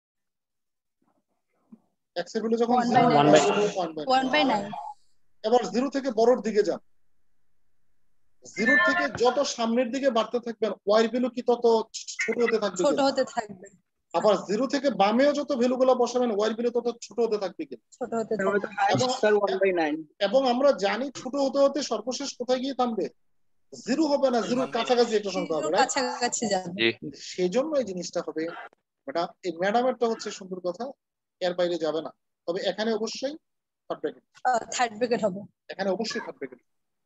এক্স এর ভ্যালু যখন One জিরো by nine. আসলো one by one by nine. এবার জিরো থেকে বড়র দিকে যান, জিরো থেকে যত সামনের দিকে বাড়তে থাকবেন ওয়াই ভ্যালু কি তত ছোট হতে থাকবে ছোট কিনা? হতে থাকবে। আবার জিরো থেকে বামেও যত ভ্যালু গুলো বসাবেন ওয়াই ভ্যালু তত ছোট হতে থাকবে কিনা? ছোট হতে থাকবে। Highest sir one by nine. এবং আমরা জানি ছোট হতে হতে সর্বশেষ কোথায় গিয়ে থামবে? জিরো হবে না, জিরোর কাছাকাছি একটা সংখ্যা হবে, জিরোর রাইট? কাছাকাছি যাবে। জি। সেই জন্য এই জিনিসটা হবে ম্যাডাম। এই ম্যাডামেরটা হচ্ছে সুন্দর কথা, এর বাইরে যাবে না। তবে এখানে অবশ্যই থার্ড ব্র্যাকেট, থার্ড ব্র্যাকেট হবে। এখানে অবশ্যই থার্ড ব্র্যাকেট।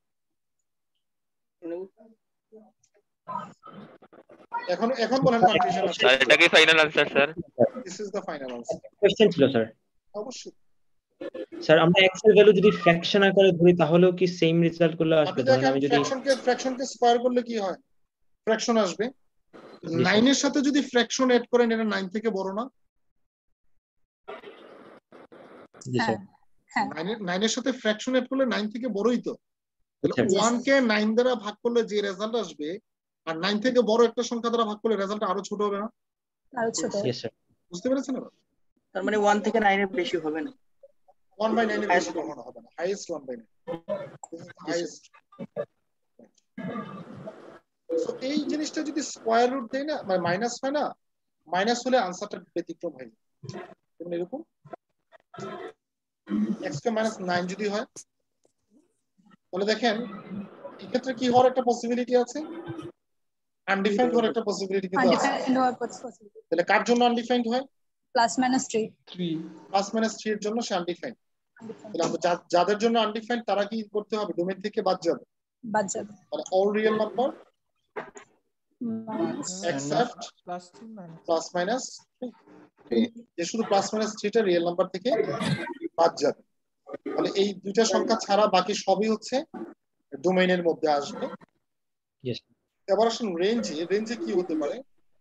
এখন এখন বলেন কনফিউশন আছে? স্যার এটা কি final answer sir? This is the final answer. Question ছিল স্যার। অবশ্যই স্যার আমরা এক্স এর ভ্যালু যদি ফ্র্যাকশন আকারে ধরি তাহলেও কি সেম রেজাল্ট গুলো আসবে? আপনি ধরুন দেখেন আমি যদি ফ্র্যাকশনকে ফ্র্যাকশনকে স্কয়ার করলে কি হয়? ফ্র্যাকশন আসবে। নাইন এর সাথে যদি ফ্র্যাকশন এড করেন এটা নাইন থেকে বড় না? জি স্যার। হ্যাঁ। নাইন এর সাথে ফ্র্যাকশন এড করলে নাইন থেকে বড়ই তো। আচ্ছা। ওয়ান কে নাইন দ্বারা ভাগ করলে যে রেজাল্ট আসবে আর নাইন থেকে বড় একটা সংখ্যা দ্বারা ভাগ করলে রেজাল্ট আরো ছোট হবে না? আরো ছোট। Yes sir. বুঝতে পেরেছেন? তার মানে ওয়ান থেকে নাইন এর বেশি হবে না। ওয়ান বাই নাইন এর বেশি কখনো হবে না। Highest one by nine, highest. So এই জিনিসটা যদি স্কয়ার রুট দেই না, মানে মাইনাস হয় না, মাইনাস হলে আনসারটা ব্যতিক্রম হয়। যেমন এরকম এক্স কে মাইনাস নাইন যদি হয় তাহলে দেখেন এই ক্ষেত্রে কি হওয়ার একটা পসিবিলিটি আছে? আনডিফাইন্ড হওয়ার একটা পসিবিলিটি কিন্তু আছে। আনডিফাইন্ড হওয়ার পসিবিলিটি। তাহলে কার জন্য আনডিফাইন্ড হয়? Plus minus three. Three. Plus minus three এর জন্য সে আনডিফাইন্ড। তাহলে আমরা যা- যাদের জন্য আনডিফাইন্ড তারা কি করতে হবে? ডোমেইন থেকে বাদ যাবে। বাদ যাবে। তাহলে all real number minus except plus three minus plus minus যে শুধু প্লাস মাইনাস থ্রিটা রিয়েল নাম্বার থেকে বাদ যাবে। তাহলে এই দুইটা সংখ্যা ছাড়া বাকি সবই হচ্ছে ডোমেইনের মধ্যে আসবে। ইয়েস। এবার আসুন রেঞ্জে। রেঞ্জে কি হতে পারে?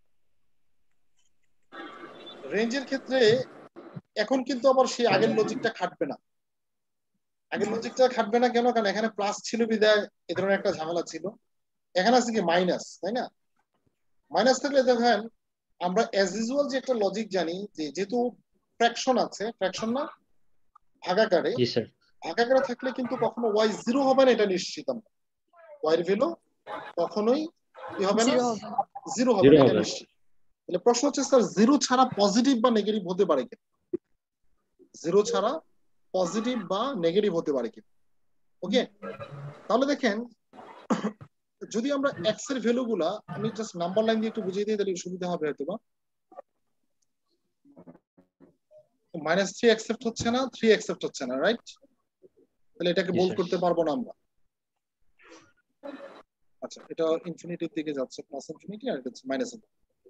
রেঞ্জের ক্ষেত্রে এখন কিন্তু আবার সেই আগের লজিকটা খাটবে না। আগের লজিকটা খাটবে না কেন? কারণ এখানে প্লাস ছিল বিদায় এ ধরনের একটা ঝামেলা ছিল। এখানে আছে কি মাইনাস, তাই না? মাইনাস থাকলে দেখেন আমরা অ্যাজ ইউজুয়াল যে একটা লজিক জানি যে যেহেতু ফ্র্যাকশন আছে, ফ্র্যাকশন না ভাগাকারে, জি স্যার। ভাগাকারে থাকলে কিন্তু কখনো ওয়াই জিরো হবে না, এটা নিশ্চিত। আমরা ওয়াই এর ভ্যালু কখনোই কি হবে না? জিরো হবে। জিরো হবে Zero না, এটা হবে। নিশ্চিত। তাহলে প্রশ্ন হচ্ছে স্যার জিরো ছাড়া পজিটিভ বা নেগেটিভ হতে পারে কি? জিরো ছাড়া পজিটিভ বা নেগেটিভ হতে পারে কি? ওকে, তাহলে দেখেন যদি আমরা এক্স এর ভ্যালু গুলা, আমি জাস্ট নাম্বার লাইন দিয়ে একটু বুঝিয়ে দিই তাহলে সুবিধা হবে হয়তো। মাইনাস থ্রি অ্যাকসেপ্ট হচ্ছে না, থ্রি অ্যাকসেপ্ট হচ্ছে না, রাইট? তাহলে এটাকে Yes, বোল্ড sir. করতে পারবো না আমরা। আচ্ছা, এটা ইনফিনিটির দিকে যাচ্ছে, প্লাস ইনফিনিটি আর এটা হচ্ছে মাইনাস।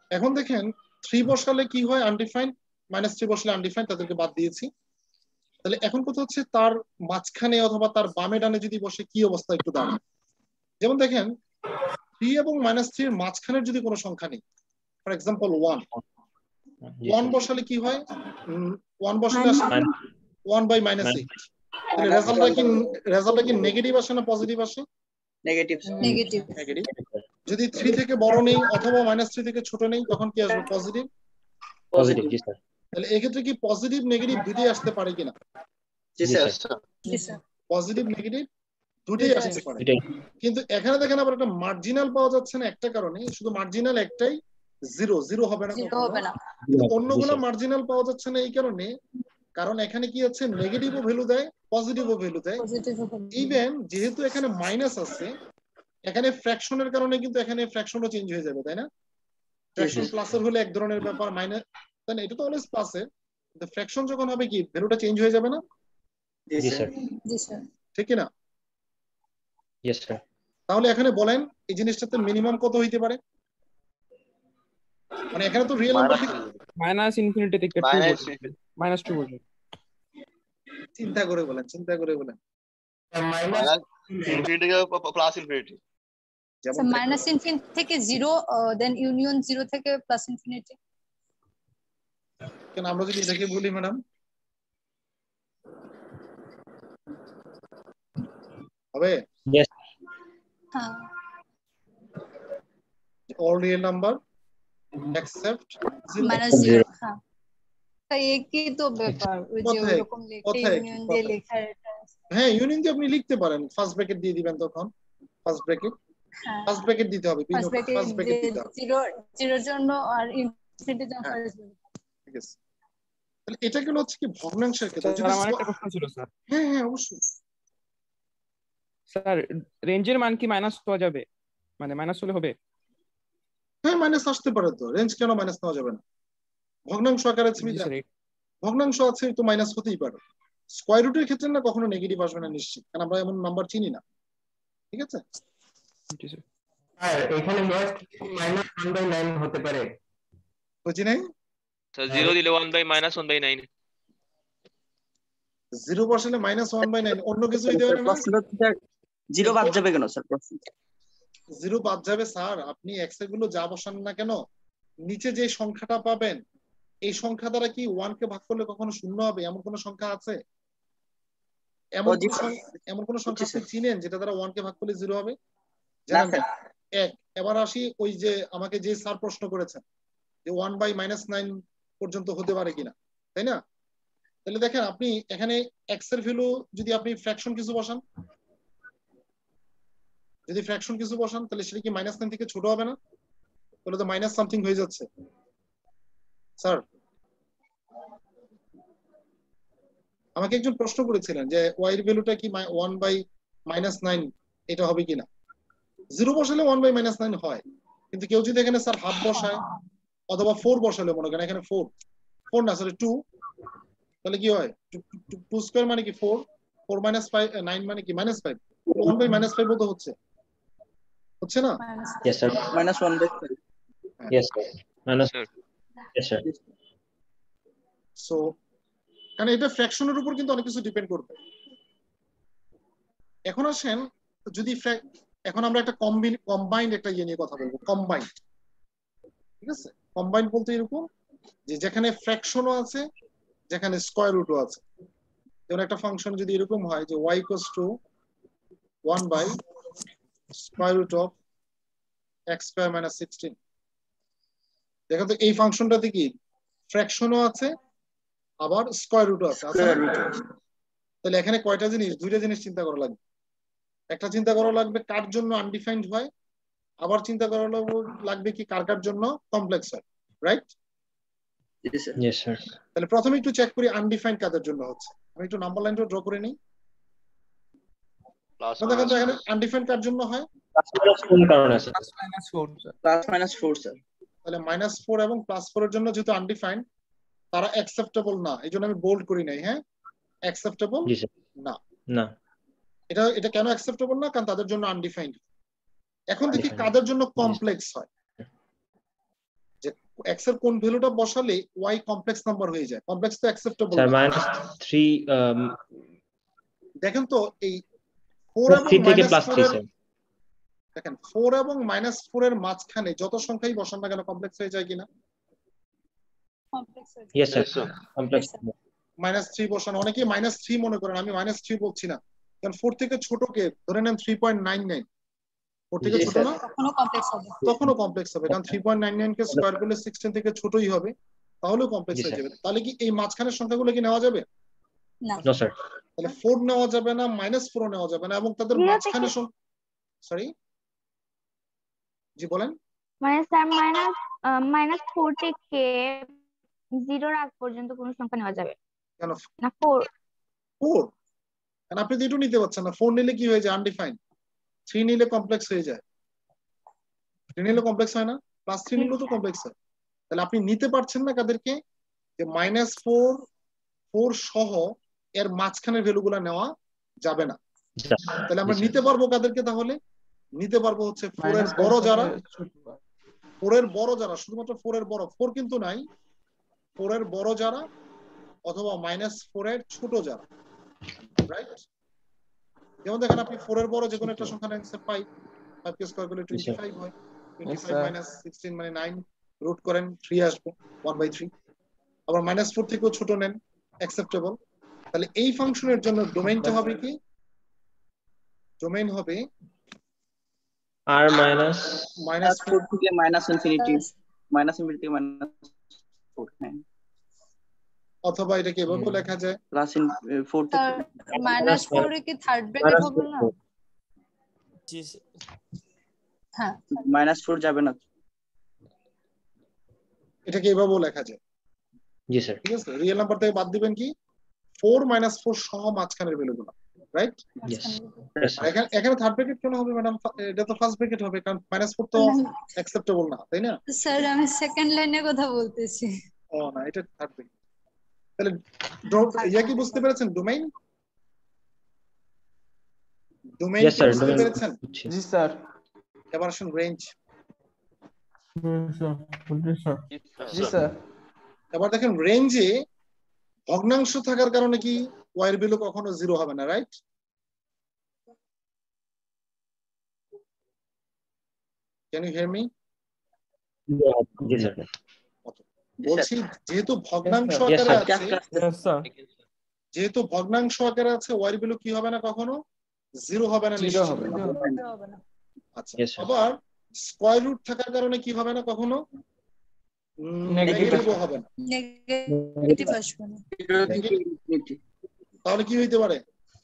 এখন দেখেন থ্রি বসালে কি হয় আনডিফাইন্ড, মাইনাস থ্রি বসালে আনডিফাইন্ড, তাদেরকে বাদ দিয়েছি। তাহলে এখন কথা হচ্ছে তার মাঝখানে অথবা তার বামে ডানে যদি বসে কি অবস্থা একটু দাঁড়ায়। যেমন দেখেন থ্রি এবং মাইনাস থ্রির মাঝখানের যদি কোনো সংখ্যা নেই, ফর এক্সাম্পল ওয়ান, ওয়ান বসালে কি হয়, ওয়ান বসালে আসে ওয়ান বাই মাইনাস এইট। তাহলে রেজাল্টটা কি রেজাল্টটা কি নেগেটিভ আসে না পজিটিভ আসে? Negative negative negative. যদি থ্রি থেকে বড় নেই অথবা মাইনাস থ্রি থেকে ছোট নেই তখন কি আসবে? পজিটিভ। পজিটিভ, জি স্যার। তাহলে এক্ষেত্রে কি পজিটিভ নেগেটিভ দুটোই আসতে পারে কিনা? জি স্যার জি স্যার পজিটিভ নেগেটিভ দুটোই আসতে পারে। এটাই কিন্তু এখানে দেখেন আবার একটা মার্জিনাল পাওয়া যাচ্ছে না একটা কারণে, শুধু মার্জিনাল একটাই, জিরো। জিরো হবে না, জিরো হবে না। অন্যগুলো মার্জিনাল পাওয়া যাচ্ছে না এই কারণে, কারণ এখানে কি আছে নেগেটিভও ভ্যালু দেয় পজিটিভও ভ্যালু দেয়। পজিটিভ ইভেন যেহেতু এখানে মাইনাস আছে, এখানে ফ্র্যাকশনের কারণে কিন্তু এখানে ফ্র্যাকশনও চেঞ্জ হয়ে যাবে, তাই না? ফ্র্যাকশন প্লাসের হলে এক ধরনের ব্যাপার, মাইনাস তাই না, এটা তো অলওয়েজ প্লাসের। কিন্তু ফ্র্যাকশন যখন হবে কি ভ্যালুটা চেঞ্জ হয়ে যাবে না? জি স্যার। জি স্যার ঠিক কি না? Yes sir. তাহলে এখানে বলেন এই জিনিসটাতে মিনিমাম কত হইতে পারে? মানে এখানে তো রিয়েল নাম্বার থেকে মাইনাস ইনফিনিটি থেকে টু মাইনাস টু পর্যন্ত। চিন্তা করে বলেন, চিন্তা করে বলেন। মাইনাস ইনফিনিটি প্লাস ইনফিনিটি, যেমন মাইনাস ইনফিনিটি থেকে জিরো, দেন ইউনিয়ন জিরো থেকে প্লাস ইনফিনিটি। কেন আমরা যদি এটাকে বলি ম্যাডাম, হবে ইয়েস। হ্যাঁ all real number except zero। Minus zero. হ্যাঁ তাই একই তো ব্যাপার, ওই যে কোথায় ওরকম লেখা কোথায় ইউনিয়ন দিয়ে লেখা এটা। হ্যাঁ ইউনিয়ন দিয়ে আপনি লিখতে পারেন, ফার্স্ট ব্র্যাকেট দিয়ে দিবেন, তখন ফার্স্ট ব্র্যাকেট হ্যাঁ ফার্স্ট ব্র্যাকেট দিতে হবে, ফার্স্ট ব্র্যাকেট ফার্স্ট ব্র্যাকেট দিতে হবে। জিরো জিরোর জন্য আর ইনফিনিটির জন্য হ্যাঁ। First bracket. ঠিক আছে, তাহলে এটা গেল হচ্ছে কি ভগ্নাংশের ক্ষেত্রে। যদি স্যার আমার একটা প্রশ্ন ছিল স্যার। হ্যাঁ হ্যাঁ অবশ্যই স্যার রেঞ্জের মান কি মাইনাস হওয়া যাবে, মানে মাইনাস হলে হবে? হ্যাঁ মাইনাস আসতে পারে তো, রেঞ্জ কেন মাইনাস নেওয়া যাবে না? ভগ্নাংশ আকারে জি স্যার। ভগ্নাংশ আছে তো মাইনাস হতেই পারে। স্কয়ার রুটের ক্ষেত্রে না কখনো নেগেটিভ আসবে না নিশ্চিত, কারণ আমরা এমন নাম্বার চিনি না। ঠিক আছে জি স্যার। আর এখানে lowest minus one by nine হতে পারে, বুঝি নাই? স্যার জিরো দিলে one by minus one by nine, zero বসালে মাইনাস ওয়ান বাই নাইন, অন্য কিছু হইতে পারে না। জিরো বাদ যাবে কেন স্যার? প্রশ্ন জিরো বাদ যাবে স্যার, আপনি এক্স এর গুলো যা বসান না কেন নিচে যে সংখ্যাটা পাবেন এই সংখ্যা দ্বারা কি ওয়ান কে ভাগ করলে কখনো শূন্য হবে? এমন কোন সংখ্যা আছে? এমন কোন সংখ্যা এমন কোন সংখ্যা আপনি চিনেন যেটা দ্বারা ওয়ান কে ভাগ করলে জিরো হবে? জানেন? এক। এবার আসি ওই যে আমাকে যে স্যার প্রশ্ন করেছেন যে ওয়ান বাই মাইনাস নাইন পর্যন্ত হতে পারে কিনা, তাই না? তাহলে দেখেন আপনি এখানে এক্স এর ভ্যালু যদি আপনি ফ্র্যাকশন কিছু বসান, যদি ফ্র্যাকশন কিছু বসান তাহলে সেটা কি মাইনাস নাইন থেকে ছোট হবে না? তাহলে তো মাইনাস সামথিং হয়ে যাচ্ছে স্যার। আমাকে একজন প্রশ্ন করেছিলেন যে ওয়াই এর ভ্যালুটা কি ওয়ান বাই মাইনাস নাইন এটা হবে কিনা। জিরো বসালে ওয়ান বাই মাইনাস নাইন হয়, কিন্তু কেউ যদি এখানে স্যার হাফ বসায় অথবা ফোর বসালে, মনে করেন এখানে ফোর ফোর না সরি টু, তাহলে কি হয়? টু স্কোয়ার মানে কি four, four minus five nine মানে কি minus five, one by minus five তো হচ্ছে হচ্ছে না? Yes sir. Minus one by five. Yes sir. Minus yes sir. So কারণ এটা ফ্র্যাকশনের উপর কিন্তু অনেক কিছু ডিপেন্ড করবে। এখন আসেন যদি এখন আমরা একটা কম্বিন কম্বাইন্ড একটা ইয়ে নিয়ে কথা বলবো, কম্বাইন্ড। ঠিক আছে, কম্বাইন্ড বলতে এরকম যে যেখানে ফ্র্যাকশনও আছে যেখানে স্কয়ার রুটও আছে। যেমন একটা ফাংশন যদি এরকম হয় যে y equals to one by square root of x square minus sixteen. দেখো তো এই ফাংশনটাতে কি ফ্র্যাকশনও আছে আবার স্কয়ার রুটও আছে। তাহলে এখানে কয়টা জিনিস, দুইটা জিনিস চিন্তা করা লাগবে। একটা চিন্তা করা লাগবে কার জন্য আনডিফাইন্ড হয়, আবার চিন্তা করা লাগবে কি কার কার জন্য কমপ্লেক্স হয়, রাইট? Yes sir. তাহলে প্রথমে একটু চেক করি আনডিফাইন্ড কাদের জন্য হচ্ছে। আমি একটু নাম্বার লাইনটা ড্র করে নিই। দেখেন তো এখানে আনডিফাইন্ড কার জন্য হয়? প্লাস মাইনাস কোন কারণে আছে? Plus minus four sir. Plus minus four sir. তাহলে মাইনাস ফোর এবং প্লাস ফোর এর জন্য যেহেতু আনডিফাইন্ড তারা অ্যাকসেপ্টেবল না, এই জন্য আমি বোল্ড করি নাই। হ্যাঁ অ্যাকসেপ্টেবল না না। এটা এটা কেন অ্যাকসেপ্টেবল না? কারণ তাদের জন্য আনডিফাইন্ড। এখন দেখি কাদের জন্য কমপ্লেক্স হয়। যে এক্স এর কোন ভ্যালুটা বসালে ওয়াই কমপ্লেক্স নাম্বার হয়ে যায়? কমপ্লেক্স তো অ্যাকসেপ্টেবল স্যার না। মাইনাস থ্রি দেখেন তো এই ফোর এবং থ্রি থেকে মাইনাস প্লাস ফোর থ্রি এর স্যার। দেখেন ফোর এবং মাইনাস ফোর এর মাঝখানে যত সংখ্যাই বসান না কেন কমপ্লেক্স হয়ে যায় কিনা? কমপ্লেক্স হয়ে yes Yes, sir sir. Complex. Minus three বসান, অনেকেই মাইনাস থ্রি মনে করেন, আমি মাইনাস থ্রি বলছি না, কারণ ফোর থেকে ছোটকে ধরে নেন three point nine nine, four থেকে জি, ছোট স্যার। না, কখনো কমপ্লেক্স হবে। তখনও কমপ্লেক্স হবে, কারণ থ্রি পয়েন্ট নাইন নাইন কে স্কোয়ার করলে সিক্সটিন থেকে ছোটই হবে, তাহলেও কমপ্লেক্স জি, হয়ে স্যার। যাবে। তাহলে কি এই মাঝখানের সংখ্যাগুলো কি নেওয়া যাবে? না নো স্যার। তাহলে ফোর নেওয়া যাবে না, মাইনাস ফোর নেওয়া যাবে না, এবং তাদের Zero মাঝখানে থেকে- সরি জি বলেন। মানে স্যার মাইনাস মাইনাস ফোর থেকে জিরোর আগ পর্যন্ত কোনো সংখ্যা নেওয়া যাবে কেন না? ফোর ফোর, কারণ আপনি দুটো নিতে পারছেন না। ফোর নিলে কি হয়ে যায়? আনডিফাইন্ড। থ্রি নিলে কমপ্লেক্স হয়ে যায়, থ্রি নিলে কমপ্লেক্স হয় না, প্লাস থ্রি নিলেও তো কমপ্লেক্স হয়। তাহলে আপনি নিতে পারছেন না কাদেরকে? যে মাইনাস ফোর ফোর সহ এর মাঝখানের ভ্যালুগুলো নেওয়া যাবে না। তাহলে আমরা নিতে পারবো কাদেরকে? তাহলে নিতে পারবো হচ্ছে ফোর এর বড় যারা, ফোর এর বড় যারা, শুধুমাত্র ফোর এর বড়, ফোর কিন্তু নাই, ফোর এর বড় যারা অথবা মাইনাস ফোর এর ছোট যারা, রাইট? যেমন দেখেন আপনি ফোর এর বড় যে কোনো একটা সংখ্যা নেন, ফাইভ, ফাইভ কে স্কয়ার করলে টোয়েন্টি ফাইভ হয়, টোয়েন্টি ফাইভ মাইনাস সিক্সটিন মানে নাইন, রুট করেন থ্রি আসবে, ওয়ান বাই থ্রি। আবার মাইনাস ফোর থেকেও ছোট নেন, অ্যাকসেপ্টেবল। তাহলে এই ফাংশনের জন্য ডোমেইনটা হবে কি? ডোমেইন হবে আর মাইনাস মাইনাস ফোর থেকে minus infinity, minus infinity minus four, হ্যাঁ, অথবা এটাকে এভাবে লেখা যায় প্লাস ইন ফোর থেকে মাইনাস ফোর এ কি থার্ড ব্র্যাকেট হবে না? জি স্যার। হ্যাঁ মাইনাস ফোর যাবে না। এটাকে এভাবেও লেখা যায়, জি স্যার। ঠিক আছে? রিয়েল নাম্বার থেকে বাদ দিবেন কি ফোর মাইনাস ফোর সহ মাঝখানের ভ্যালুগুলো, রাইট? এখানে এখানে থার্ড ব্র্যাকেট কেন হবে ম্যাডাম? এটা তো ফার্স্ট ব্র্যাকেট হবে, কারণ মাইনাস ফোর তো অ্যাকসেপ্টেবল না, তাই না? স্যার আমি সেকেন্ড লাইনের কথা বলতেছি। ও না, এটা থার্ড ব্র্যাকেট। তাহলে ডো- ইয়া কি বুঝতে পেরেছেন? ডোমেইন, ডোমেইন ইয়েস কি স্যার। বুঝতে পেরেছেন? জি স্যার। এবার আসুন রেঞ্জ। জি স্যার। এবার দেখেন রেঞ্জে ভগ্নাংশ থাকার কারণে কি ওয়াই এর ভ্যালু কখনো জিরো হবে না, right? Can you hear me? জি স্যার। বলছি যেহেতু ভগ্নাংশ Yes, আকারে sir. আছে, Yes, sir. যেহেতু ভগ্নাংশ আকারে আছে, ওয়াই এর ভ্যালু কি হবে না কখনো? জিরো হবে না, Zero নিশ্চিত। হবে না। হবে না। আচ্ছা, Yes, sir. আবার স্কয়ার রুট থাকার কারণে কি হবে না কখনো? Negative নেগেটিভও হবে না। নেগেটিভ আসবে না। জিরো থেকে ইনফিনিটি, তাহলে কি হইতে পারে?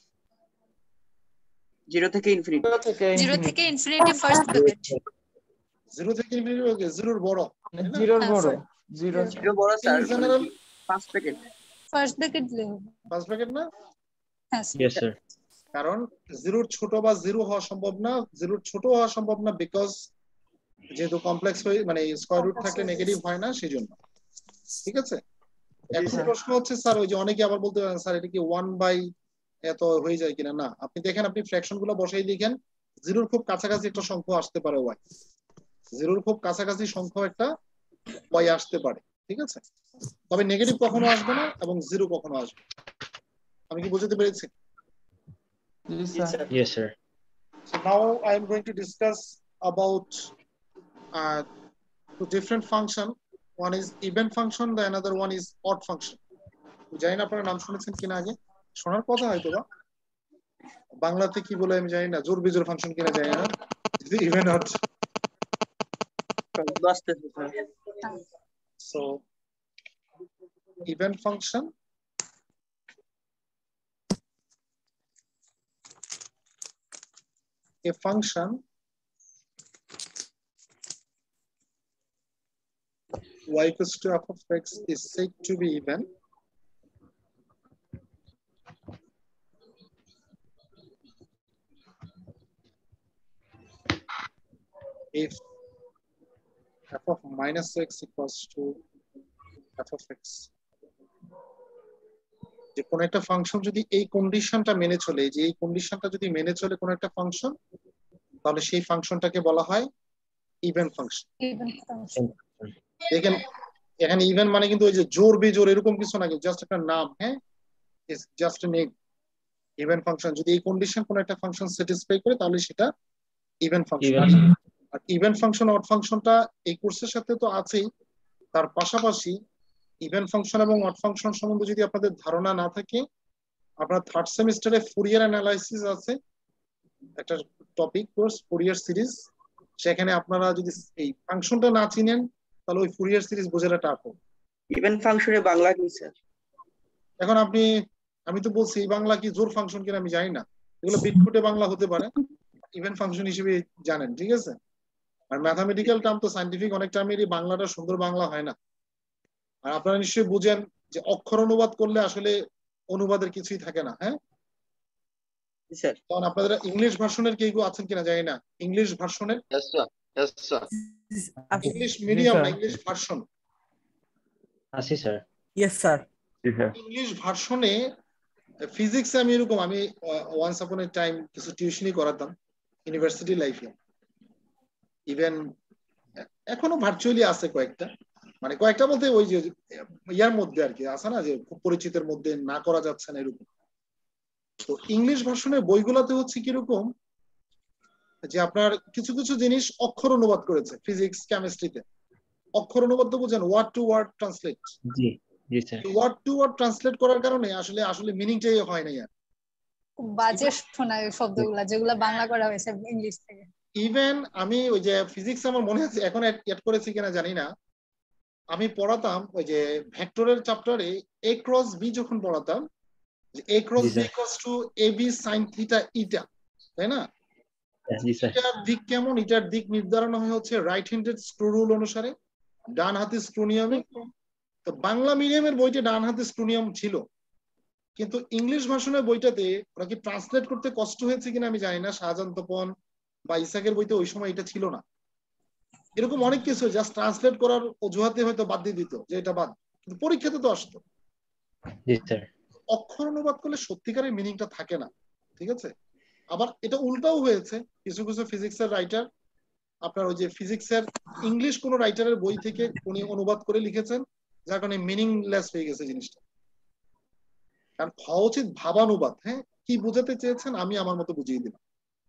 জিরো থেকে ইনফিনিটি, Zero থেকে জিরো infinity. থেকে ইনফিনিটি ফার্স্ট ব্র্যাকেট। জিরো থেকে ইনফিনিটি, ওকে, জিরোর বড়, জিরোর হ্যাঁ, বড়। sir. জিরো জিরো বড় sir, in general first packet. First bracket দিলে হবে। ফার্স্ট ব্র্যাকেট না, হ্যাঁ স্যার। Yes sir. কারণ জিরোর ছোট বা জিরো হওয়া সম্ভব না, জিরোর ছোট হওয়া সম্ভব না, বিকজ যেহেতু কমপ্লেক্স হয়ে মানে স্কয়ার রুট থাকলে নেগেটিভ হয় না, সেই জন্য। ঠিক আছে? এখন sir. প্রশ্ন হচ্ছে স্যার, ওই যে অনেকে আবার বলতে পারেন স্যার এটা কি ওয়ান বাই এত হয়ে যায় কিনা? না, আপনি দেখেন, আপনি ফ্র্যাকশন গুলো বসাই দেখেন, জিরোর খুব কাছাকাছি একটা সংখ্যা আসতে পারে ওয়াই, জিরোর খুব কাছাকাছি সংখ্যা একটা ওয়াই আসতে পারে, ঠিক আছে? তবে নেগেটিভ কখনো আসবে না এবং জিরো কখনো আসবে। আমি কি বুঝতে পেরেছি? জি sir. Yes, sir. So now I am going to discuss about uh, two different function. One is even function, the another one is odd function. জানি না আপনারা নাম শুনেছেন কিনা, আগে শোনার কথা হয়তো বা, বাংলাতে কি বলে আমি জানি না, জোর বিজোর ফাংশন কিনা জানি না, even odd. So even function, a function y equals to f of x is said to be even if f of minus x equals to f of x. যে কোন একটা ফাংশন যদি এই কন্ডিশনটা মেনে চলে, যে এই কন্ডিশনটা যদি মেনে চলে কোন একটা ফাংশন, তাহলে সেই ফাংশনটাকে বলা হয় ইভেন ফাংশন। Even function. দেখেন এখানে ইভেন মানে কিন্তু ওই যে জোর বেজোর এরকম কিছু না, জাস্ট একটা নাম, হ্যাঁ, জাস্ট নেম ইভেন ফাংশন। যদি এই কন্ডিশন কোন একটা ফাংশন স্যাটিসফাই করে তাহলে সেটা ইভেন ফাংশন। আর ইভেন ফাংশন অড ফাংশনটা এই কোর্সের সাথে তো আছেই, তার পাশাপাশি ইভেন ফাংশন এবং অড ফাংশন সম্বন্ধে যদি আপনাদের ধারণা না থাকে, আপনার থার্ড সেমিস্টারে ফুরিয়ার অ্যানালাইসিস আছে একটা টপিক কোর্স, ফুরিয়ার সিরিজ। সেখানে আপনারা যদি এই ফাংশনটা না চিনেন তাহলে ওই ফুরিয়ার সিরিজ বোঝাটা টাফ হবে। ইভেন ফাংশনে বাংলা কি স্যার? এখন আপনি, আমি তো বলছি এই বাংলা কি জোর ফাংশন কিনা আমি জানি না, এগুলো বিটফুটে বাংলা হতে পারে, ইভেন ফাংশন হিসেবে জানেন, ঠিক আছে? আর ম্যাথামেটিক্যাল টার্ম তো সায়েন্টিফিক অনেক টার্মেরই বাংলাটা সুন্দর বাংলা হয় না। আর আপনারা নিশ্চয়ই বুঝেন যে অক্ষর অনুবাদ করলে আসলে অনুবাদের কিছুই থাকে না, হ্যাঁ স্যার। কারণ আপনাদের ইংলিশ ভার্সনের কেউ কেউ আছেন কিনা জানি না, ইংলিশ ভার্সনের, ইংলিশ মিডিয়াম না ইংলিশ ভার্সন আছে স্যার। Yes sir. ইংলিশ ভার্সনে ফিজিক্স আমি এরকম, আমি ওয়ান্স আপন এ টাইম কিছু টিউশনই করাতাম ইউনিভার্সিটি লাইফে, ইভেন এখনো ভার্চুয়ালি আছে কয়েকটা, মানে কয়েকটা বলতে ওই যে ইয়ার মধ্যে আর কি আছে না যে খুব পরিচিতের মধ্যে না করা যাচ্ছে না এরকম। তো ইংলিশ ভার্সনের বইগুলোতে হচ্ছে কিরকম যে আপনার কিছু কিছু জিনিস অক্ষর অনুবাদ করেছে ফিজিক্স কেমিস্ট্রিতে, অক্ষর অনুবাদ তো বুঝেন, ওয়ার্ড টু ওয়ার্ড ট্রান্সলেট। জি জি sir. Word to word translate করার কারণে আসলে আসলে মিনিংটাই হয় না। আর খুব বাজে শোনা শব্দগুলা যেগুলা বাংলা করা হয়েছে ইংলিশ থেকে। ইভেন আমি ওই যে ফিজিক্স আমার মনে আছে, এখন অ্যাড করেছি কিনা জানি না, আমি পড়াতাম ওই যে ভেক্টরের চ্যাপ্টারে এ ক্রস বি যখন পড়াতাম, যে A cross B equals to A B sine theta ইটা, তাই না? এটার দিক কেমন, এটার দিক নির্ধারণ হয় হচ্ছে রাইট হ্যান্ডেড স্ক্রু রুল অনুসারে, ডান হাতে স্ক্রু নিয়মে। তো বাংলা মিডিয়ামের বইতে ডান হাতে স্ক্রু নিয়ম ছিল, কিন্তু ইংলিশ ভার্সনের বইটাতে ওরা কি ট্রান্সলেট করতে কষ্ট হয়েছে কিনা আমি জানি না, শাহজাহান তপন বা ইসাকের বইতে ওই সময় এটা ছিল না। এরকম অনেক কিছু জাস্ট ট্রান্সলেট করার অজুহাতে হয়তো বাদ দিয়ে দিত যে এটা বাদ, কিন্তু পরীক্ষাতে তো আসতো। অক্ষর অনুবাদ করলে সত্যিকারের মিনিংটা থাকে না, ঠিক আছে? আবার এটা উল্টাও হয়েছে, কিছু কিছু ফিজিক্সের রাইটার আপনার ওই যে ফিজিক্সের ইংলিশ কোন রাইটারের বই থেকে উনি অনুবাদ করে লিখেছেন, যার কারণে মিনিংলেস হয়ে গেছে জিনিসটা। কারণ হওয়া উচিত ভাবানুবাদ, হ্যাঁ, কি বোঝাতে চেয়েছেন আমি আমার মতো বুঝিয়ে দিলাম।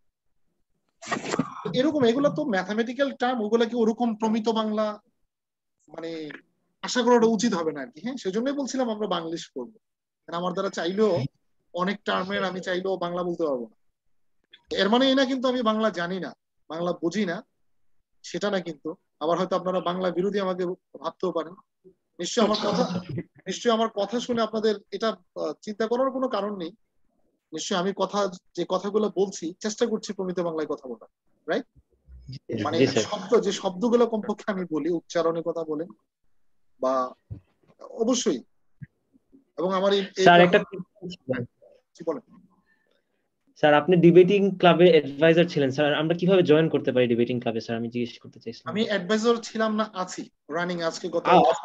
এরকম এগুলো তো ম্যাথামেটিক্যাল টার্ম, ওগুলা কি ওরকম প্রমিত বাংলা মানে আশা করাটা উচিত হবে না আর কি। হ্যাঁ, সেজন্যই বলছিলাম আমরা বাংলিশ করবো, আমার দ্বারা চাইলেও অনেক টার্মের আমি চাইলেও বাংলা বলতে পারবো না। এর মানে এই না কিন্তু আমি বাংলা জানি না, বাংলা বুঝি না, সেটা না কিন্তু। আবার হয়তো আপনারা বাংলা বিরোধী আমাকে ভাবতেও পারেন। নিশ্চয়ই আমার কথা নিশ্চয়ই আমার কথা শুনে আপনাদের এটা চিন্তা করার কোনো কারণ নেই। নিশ্চয়ই আমি কথা যে কথাগুলো বলছি চেষ্টা করছি প্রমিত বাংলায় কথা বলা, রাইট? মানে শব্দ যে শব্দগুলো কমপক্ষে আমি বলি, উচ্চারণের কথা বলেন বা অবশ্যই। এবং আমার স্যার একটা কি বলেন স্যার, আপনি ডিবেটিং ক্লাবে অ্যাডভাইজার ছিলেন স্যার, আমরা কিভাবে জয়েন করতে পারি ডিবেটিং ক্লাবে স্যার? আমি জিজ্ঞেস করতে চাইছিলাম। আমি অ্যাডভাইজার ছিলাম না, আছি রানিং আজকে গত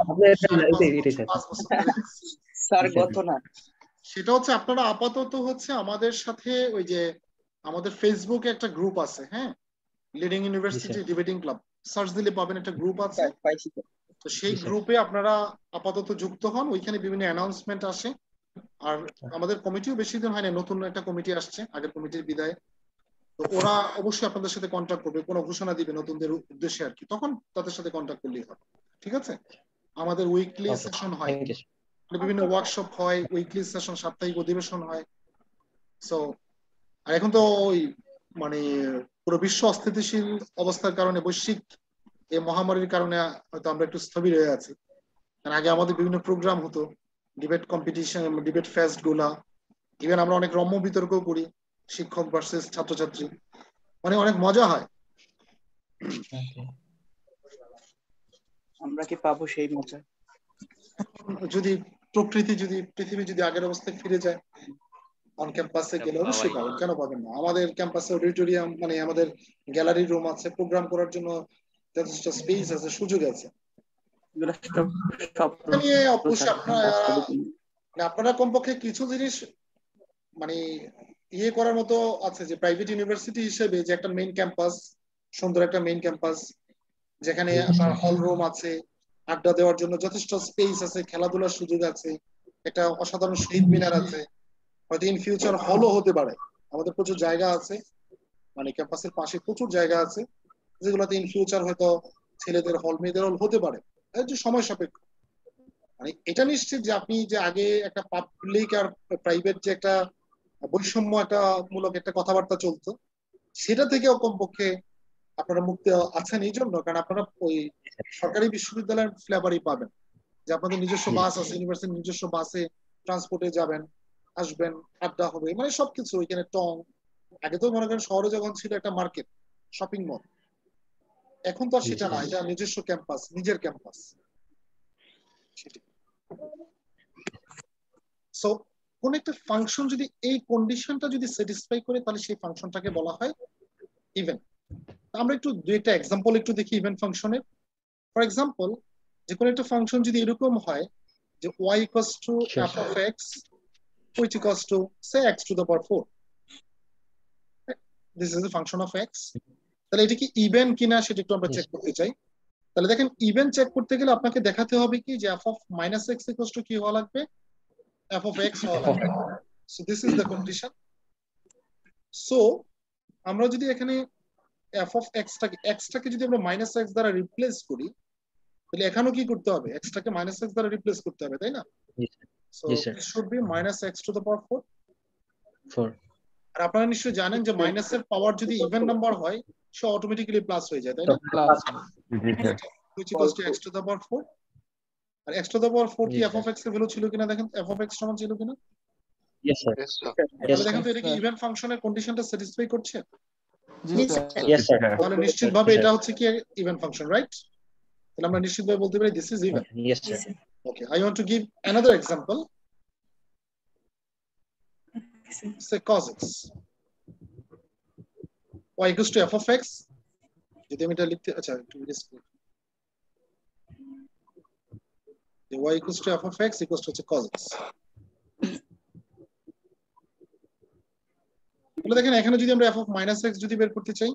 স্যার গত না, সেটা হচ্ছে আপনারা আপাতত হচ্ছে আমাদের সাথে ওই যে আমাদের ফেসবুকে একটা গ্রুপ আছে, হ্যাঁ, leading university debating club, search দিলে পাবেন একটা গ্রুপ আছে। তো সেই গ্রুপে আপনারা আপাতত যুক্ত হন, ওইখানে বিভিন্ন অ্যানাউন্সমেন্ট আসে। আর আমাদের কমিটিও বেশি দিন হয় না, নতুন একটা কমিটি আসছে আগের কমিটির বিদায়। তো ওরা অবশ্যই আপনাদের সাথে কন্ট্যাক্ট করবে, কোনো ঘোষণা দিবে নতুনদের উদ্দেশ্যে আর কি, তখন তাদের সাথে কন্ট্যাক্ট করলেই হবে, ঠিক আছে? আমাদের উইকলি সেশন হয়, বিভিন্ন ওয়ার্কশপ হয়, উইকলি সেশন, সাপ্তাহিক অধিবেশন হয়। সো আর এখন তো ওই মানে পুরো বিশ্ব অস্থিতিশীল অবস্থার কারণে, বৈশ্বিক এই মহামারীর কারণে হয়তো আমরা একটু স্থবির হয়ে আছি। কারণ আগে আমাদের বিভিন্ন প্রোগ্রাম হতো, ডিবেট কম্পিটিশন, ডিবেট ফেস্ট গুলা, ইভেন আমরা অনেক রম্য বিতর্ক করি, শিক্ষক ভার্সেস ছাত্রছাত্রী, মানে অনেক মজা হয়। আমরা কি পাবো সেই মজা? যদি প্রকৃতি, যদি পৃথিবী যদি আগের অবস্থায় ফিরে যায়, অন ক্যাম্পাসে গেলে অবশ্যই পাবেন, কেন পাবেন না? আমাদের ক্যাম্পাসে অডিটোরিয়াম, মানে আমাদের গ্যালারি রুম আছে, প্রোগ্রাম করার জন্য যথেষ্ট স্পেস আছে, সুযোগ আছে। আপনারা কমপক্ষে কিছু জিনিস মানে ইয়ে করার মতো আছে, যে প্রাইভেট ইউনিভার্সিটি হিসেবে যে একটা মেইন ক্যাম্পাস, সুন্দর একটা মেইন ক্যাম্পাস, যেখানে আপনার হল রুম আছে, আড্ডা দেওয়ার জন্য যথেষ্ট স্পেস আছে, খেলাধুলার সুযোগ আছে, একটা অসাধারণ শহীদ মিনার আছে, হয়তো ইন ফিউচার হলও হতে পারে। আমাদের প্রচুর জায়গা আছে, মানে ক্যাম্পাসের পাশে প্রচুর জায়গা আছে যেগুলোতে ইন ফিউচার হয়তো ছেলেদের হল মেয়েদের হল হতে পারে, যে সময় সাপেক্ষ। মানে এটা নিশ্চিত যে আপনি যে আগে একটা পাবলিক আর প্রাইভেট যে একটা বৈষম্য একটা মূলক একটা কথাবার্তা চলতো, সেটা থেকেও কমপক্ষে আপনারা মুক্ত আছেন এই জন্য, কারণ আপনারা ওই সরকারি বিশ্ববিদ্যালয়ের ফ্লেভারই পাবেন, যে আপনাদের নিজস্ব বাস আছে, ইউনিভার্সিটির নিজস্ব বাসে ট্রান্সপোর্টে যাবেন, আসবেন, আড্ডা হবে, মানে সবকিছু ওইখানে টং। আগে তো মনে করেন শহরে যখন ছিল একটা মার্কেট, শপিং মল, এখন তো আর সেটা না, এটা নিজস্ব ক্যাম্পাস, নিজের ক্যাম্পাস। সো কোন একটা ফাংশন যদি এই কন্ডিশনটা যদি স্যাটিসফাই করে, তাহলে সেই ফাংশনটাকে বলা হয় ইভেন্ট। আমরা একটু দুই একটা এক্সাম্পল একটু দেখি ইভেন্ট ফাংশনের। ফর এক্সাম্পল, যে কোনো একটা ফাংশন যদি এরকম হয় যে y equals to f of x which equals to say x to the power four, this is the function of x, তাহলে এটা কি ইভেন কিনা সেটা একটু আমরা চেক করতে চাই। তাহলে দেখেন, ইভেন চেক করতে গেলে আপনাকে দেখাতে হবে কি যে f of minus x equals to কি হওয়া লাগবে, f of x হওয়া লাগবে। so this is the condition. so আমরা যদি এখানে f of x টাকে x টাকে যদি আমরা minus x দ্বারা রিপ্লেস করি, তাহলে এখানেও কি করতে হবে, x টাকে minus x দ্বারা রিপ্লেস করতে হবে, তাই না? so it should be minus x to the power four. four. আর আপনারা নিশ্চয়ই জানেন যে মাইনাস এর পাওয়ার যদি ইভেন নাম্বার হয়, সে অটোমেটিক্যালি প্লাস হয়ে যায়, তাই না? which equals to x to the power four. আর x to the power four কি f of x এর ভ্যালু ছিল কিনা দেখেন, f of x সমান ছিল কিনা? Yes sir. তাহলে দেখেন তো এটা কি ইভেন ফাংশনের কন্ডিশনটা স্যাটিসফাই করছে? Yes sir. তাহলে নিশ্চিতভাবে এটা হচ্ছে কি ইভেন ফাংশন, রাইট? তাহলে আমরা নিশ্চিতভাবে বলতে পারি this is even. Yes sir. Okay, I want to give another example. Say cos x y equals to f of x, যদি আমি এটা লিখতে, আচ্ছা একটু risk, y equals to f of x equals to cos x। তাহলে দেখেন এখানে যদি আমরা f of minus x যদি বের করতে চাই,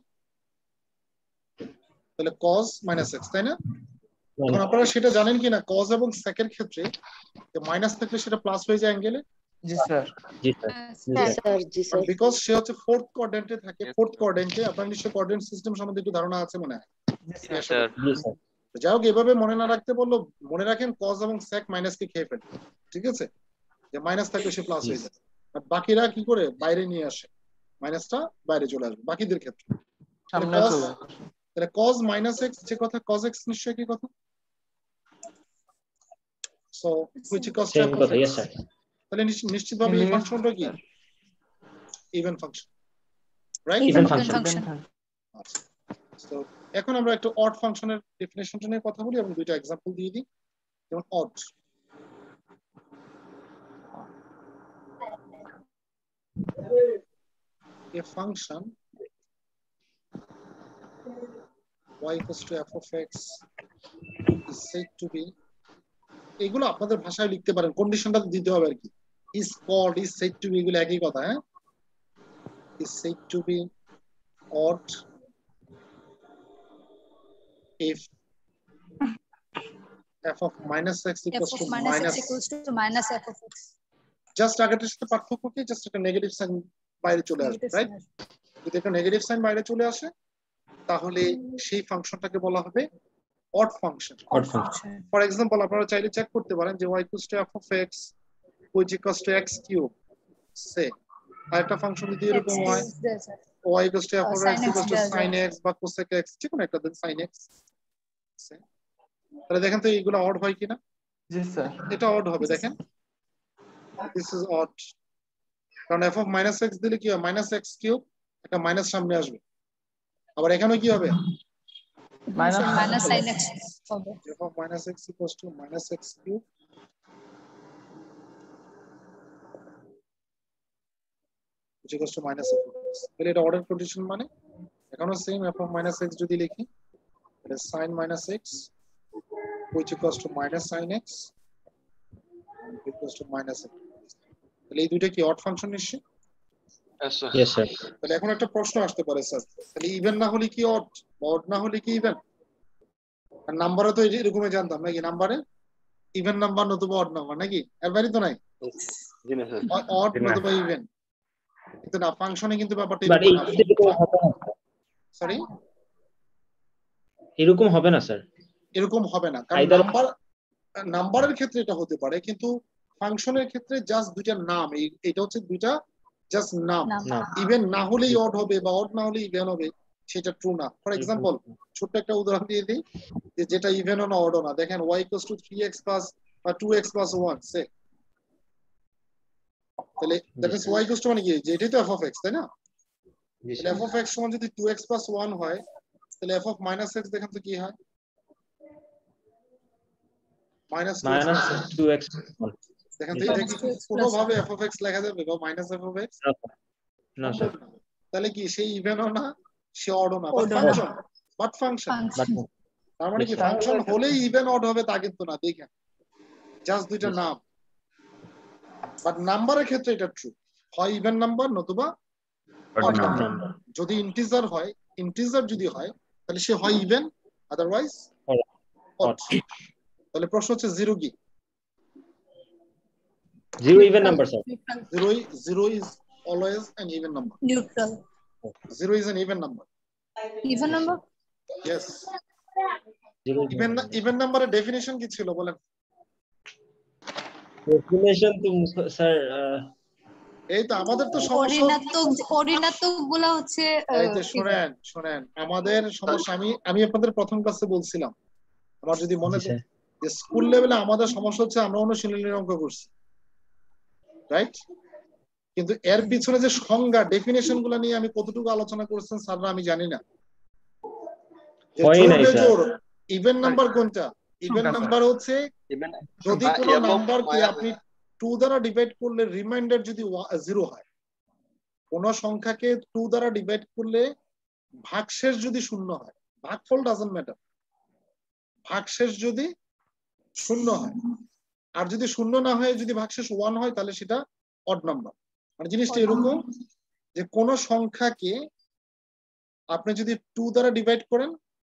তাহলে cos minus x, তাই না? এখন আপনারা সেটা জানেন কিনা cos এবং sec এর ক্ষেত্রে যে মাইনাস থাকলে সেটা প্লাস হয়ে যায় অ্যাঙ্গেলে? জি স্যার। জি স্যার। স্যার জি স্যার। বিকজ সে হচ্ছে ফোর্থ কোয়াড্রেন্টে থাকে। ফোর্থ কোয়াড্রেন্টে আপনার নিশ্চয়ই কোয়াড্রেন্ট সিস্টেম সম্বন্ধে একটু ধারণা আছে মনে হয়। স্যার জি স্যার। যাই হোক, এভাবে মনে না রাখতে বললো, মনে রাখেন cos এবং sec মাইনাসকে খেয়ে ফেলে, ঠিক আছে? যে মাইনাস থাকলে সে প্লাস হয়ে যায়, আর বাকিরা কি করে বাইরে নিয়ে আসে, মাইনাসটা বাইরে চলে আসবে বাকিদের ক্ষেত্রে। সামনে চলে তাহলে cos minus x যে কথা, cos x নিশ্চয়ই কি কথা? So which equals to Same কথা, yes sir. তাহলে নিশ্চিতভাবে এই ফাংশনটা কি even function, right? Even function. আচ্ছা, সো এখন আমরা একটু অড ফাংশনের ডেফিনিশনটা নিয়ে কথা বলি এবং দুইটা एग्जांपल দিয়ে দিই। যেমন odd, a function y equals to f of x is said to be, এগুলো আপনাদের ভাষায় লিখতে পারেন, কন্ডিশনটা দিতে হবে আর কি, is called, is said to be, এগুলো একই কথা, হ্যাঁ? is said to be odd if f of minus x equals f to of minus minus, x equals to minus f of x. Just আগেরটার সাথে পার্থক্য কি, জাস্ট একটা negative sign বাইরে চলে আসবে, রাইট? যদি একটা নেগেটিভ সাইন বাইরে চলে আসে, তাহলে সেই ফাংশনটাকে বলা হবে odd function. Odd function. For example, আপনারা চাইলে চেক করতে পারেন যে y equals to f of x which equals to x cube, say আরেকটা ফাংশন যদি এরকম হয় y equals to f of x equals to sin x বা cosec x, যে কোনো একটা দেন sin x, তাহলে দেখেন তো এইগুলো অড হয় কিনা? জি স্যার। এটা অড হবে, দেখেন this is odd, কারণ f of minus x দিলে কি হয়, minus x cube, একটা মাইনাস সামনে আসবে, আবার এখানেও কি হবে, মাইনাস minus sin x হবে। f of minus x equals to minus x cube which equals to minus f of x, তাহলে এটা অর্ডার কন্ডিশন, মানে এখানেও same f of minus x যদি লিখি, তাহলে sin minus x which equals to minus sin x equals to minus f, তাহলে এই দুটো কি অড ফাংশন নিশ্চয়ই? yes sir. Yes sir. তাহলে এখন একটা প্রশ্ন আসতে পারে স্যার, তাহলে ইভেন না হলে কি অড, অড না হলে কি ইভেন? আর নাম্বারে তো এরকমই জানতাম নাকি, নাম্বারে ইভেন নাম্বার নতুবা অড নাম্বার নাকি, এর বাইরে তো নাই অড নতুবা ইভেন, কিন্তু না ফাংশনে কিন্তু ব্যাপারটা সরি এরকম হবে না স্যার, এরকম হবে না, কারণ নাম্বার নাম্বারের ক্ষেত্রে এটা হতে পারে, কিন্তু ফাংশনের ক্ষেত্রে জাস্ট দুইটা নাম, এটা হচ্ছে দুইটা জাস্ট নাম, ইভেন না হলেই অড হবে বা অড না হলেই ইভেন হবে, সেটা ট্রু না। ফর এক্সাম্পল ছোট্ট একটা উদাহরণ দিয়ে দিই, যে যেটা ইভেন না অড না, দেখেন y equals to three x plus বা two x plus one, say তাহলে that is y equals to মানে কি, যে এটাই তো f অফ x, তাই না? তাহলে f অফ x সমান যদি টু এক্স প্লাস ওয়ান হয়, তাহলে f অফ মাইনাস x দেখেন তো কি হয়, মাইনাস টু এক্স। দেখেন তো এটা কি কোনোভাবে f অফ x লেখা যাবে বা মাইনাস f অফ x? না স্যার। তাহলে কি সেই ইভেনও না সে অডও না, বাট ফাংশন, বাট ফাংশন তার মানে কি ফাংশন হলেই ইভেন অড হবে তা কিন্তু না, দেখেন জাস্ট দুইটা নাম। বাট নাম্বারের ক্ষেত্রে এটা ট্রু, হয় ইভেন নাম্বার নতুবা অড নাম্বার। যদি ইন্টিজার হয়, ইন্টিজার যদি হয় তাহলে সে হয় ইভেন, আদারওয়াইজ অড। তাহলে প্রশ্ন হচ্ছে জিরো কি? Zero even number sir. Zero zero is always an even number. Neutral. Zero is an even number. Even number? Yes. Even even number এর definition কি ছিল বলেন? Definition তো স্যার এই তো আমাদের তো সমস্যা, অঋণাত্মক অঋণাত্মক গুলো হচ্ছে, এই যে শুনেন শুনেন আমাদের সমস্যা, আমি আমি আপনাদের প্রথম ক্লাসে বলছিলাম, আমার যদি মনে থাকে যে স্কুল লেভেলে আমাদের সমস্যা হচ্ছে আমরা অনুশীলনের অঙ্ক করছি, রাইট? কিন্তু এর পিছনে যে সংজ্ঞা ডেফিনেশন গুলো নিয়ে আমি কতটুকু আলোচনা করেছেন স্যাররা আমি জানি না। ইভেন নাম্বার কোনটা? ইভেন নাম্বার হচ্ছে যদি কোনো নাম্বারকে আপনি টু দ্বারা ডিভাইড করলে রিমাইন্ডার যদি জিরো হয়, কোন সংখ্যাকে টু দ্বারা ডিভাইড করলে ভাগশেষ যদি শূন্য হয়, ভাগফল ডাজন্ট ম্যাটার, ভাগশেষ যদি শূন্য হয়, আর যদি শূন্য না হয় যদি ভাগশেষ ওয়ান হয় তাহলে সেটা অড নাম্বার। মানে জিনিসটা এরকম যে কোন সংখ্যাকে আপনি যদি টু দ্বারা ডিভাইড করেন,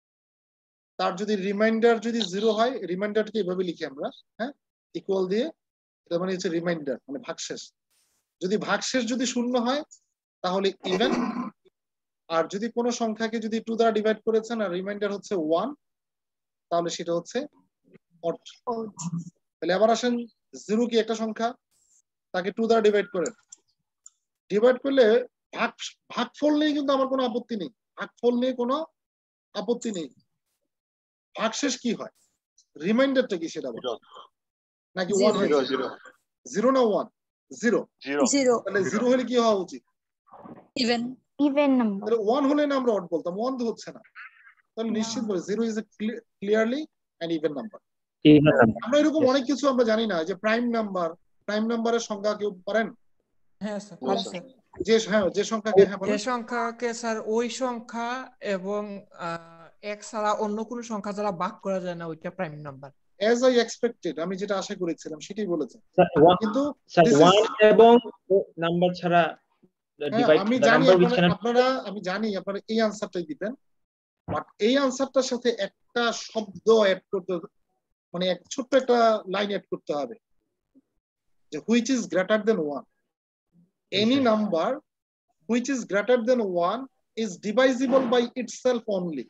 তার যদি রিমাইন্ডার যদি জিরো হয়, রিমাইন্ডারকে এভাবে লিখি আমরা, হ্যাঁ, ইকুয়াল দিয়ে, এটা মানে হচ্ছে রিমাইন্ডার মানে ভাগশেষ। যদি ভাগশেষ যদি শূন্য হয় তাহলে ইভেন, আর যদি কোন সংখ্যাকে যদি টু দ্বারা ডিভাইড করেছেন আর রিমাইন্ডার হচ্ছে ওয়ান, তাহলে সেটা হচ্ছে অড। তাহলে আবার আসেন, জিরো কি একটা সংখ্যা, তাকে টু দ্বারা ডিভাইড করেন, ডিভাইড করলে ভাগ ভাগফল নিয়ে কিন্তু আমার কোনো আপত্তি নেই, ভাগফল নিয়ে কোনো আপত্তি নেই। ভাগশেষ কি হয়, রিমাইন্ডারটা কি সেটা বলো, নাকি ওয়ান হয়? জিরো না ওয়ান? জিরো। জিরো। তাহলে জিরো হলে কি হওয়া উচিত? ইভেন। Even number. তাহলে ওয়ান হলে না আমরা অড বলতাম, ওয়ান তো হচ্ছে না, তাহলে নিশ্চিত বলে zero is a clearly an even number. আমরা এরকম অনেক কিছু আমরা জানি না, যে প্রাইম নাম্বার, প্রাইম নাম্বারের সংজ্ঞা কেউ পারেন? হ্যাঁ স্যার, যে হ্যাঁ যে সংখ্যাকে, হ্যাঁ যে সংখ্যাকে স্যার ওই সংখ্যা এবং এক ছাড়া অন্য কোনো সংখ্যা দ্বারা ভাগ করা যায় না, ওইটা prime number. as I expected, আমি যেটা আশা করেছিলাম সেটাই বলেছেন, কিন্তু ওয়ান এবং নাম্বার ছাড়া ডিভাইড, আমি জানি আপনারা, আমি জানি আপনারা এই আনসারটাই দিবেন, বাট এই আনসারটার সাথে একটা শব্দ অ্যাড করতে, মানে এক ছোট্ট একটা লাইন অ্যাড করতে হবে, যে which is greater than one. Any number which is greater than one is divisible by itself only.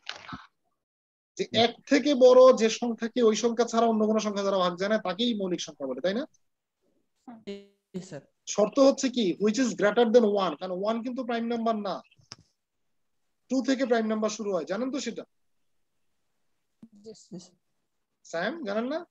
যে এক থেকে বড় যে সংখ্যাকে ওই সংখ্যা ছাড়া অন্য কোনো সংখ্যা দ্বারা ভাগ যায় না, তাকেই মৌলিক সংখ্যা বলে, তাই না? শর্ত হচ্ছে কি, which is greater than one, কারণ ওয়ান কিন্তু প্রাইম নাম্বার না, টু থেকে প্রাইম নাম্বার শুরু হয়, জানেন তো সেটা? স্যাম জানেন না?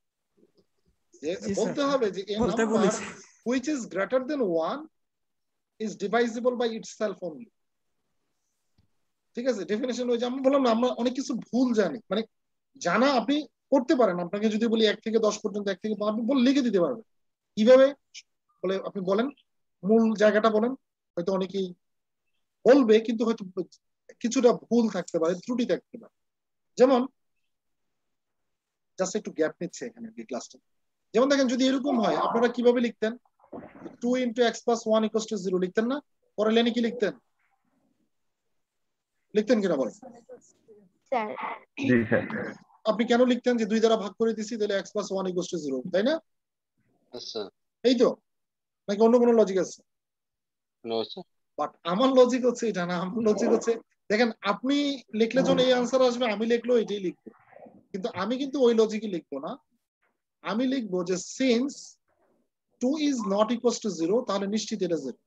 বলতে হবে যে a number which is greater than one is divisible by itself only. ঠিক আছে, ডেফিনেশন ওই যে আমি বললাম না, আমরা অনেক কিছু ভুল জানি, মানে জানা আপনি করতে পারেন, আপনাকে যদি বলি এক থেকে দশ পর্যন্ত, এক থেকে আপনি বলে লিখে দিতে পারবেন, কিভাবে বলে আপনি বলেন, মূল জায়গাটা বলেন, হয়তো অনেকেই বলবে কিন্তু হয়তো কিছুটা ভুল থাকতে পারে, ত্রুটি থাকতে পারে। যেমন জাস্ট একটু গ্যাপ নিচ্ছে এখানে ক্লাসটা, যেমন দেখেন যদি এরকম হয়, আপনারা কিভাবে লিখতেন? Two into x plus one equals to zero লিখতেন না? পরে লাইনে কি লিখতেন? লিখতেন কিনা বলেন? স্যার জি স্যার। আপনি কেন লিখতেন যে দুই দ্বারা ভাগ করে দিছি তাহলে x plus one equal to zero, তাই না? আচ্ছা এই তো, নাকি অন্য কোনো লজিক আছে? No sir. বাট আমার লজিক হচ্ছে এটা না, আমার লজিক হচ্ছে দেখেন আপনি লিখলে যখন এই আনসার আসবে আমি লিখলেও এটাই লিখবো, কিন্তু আমি কিন্তু ওই লজিকই লিখবো না। আমি লিখবো যে since two is not equal to zero, তাহলে নিশ্চিত এটা জিরো।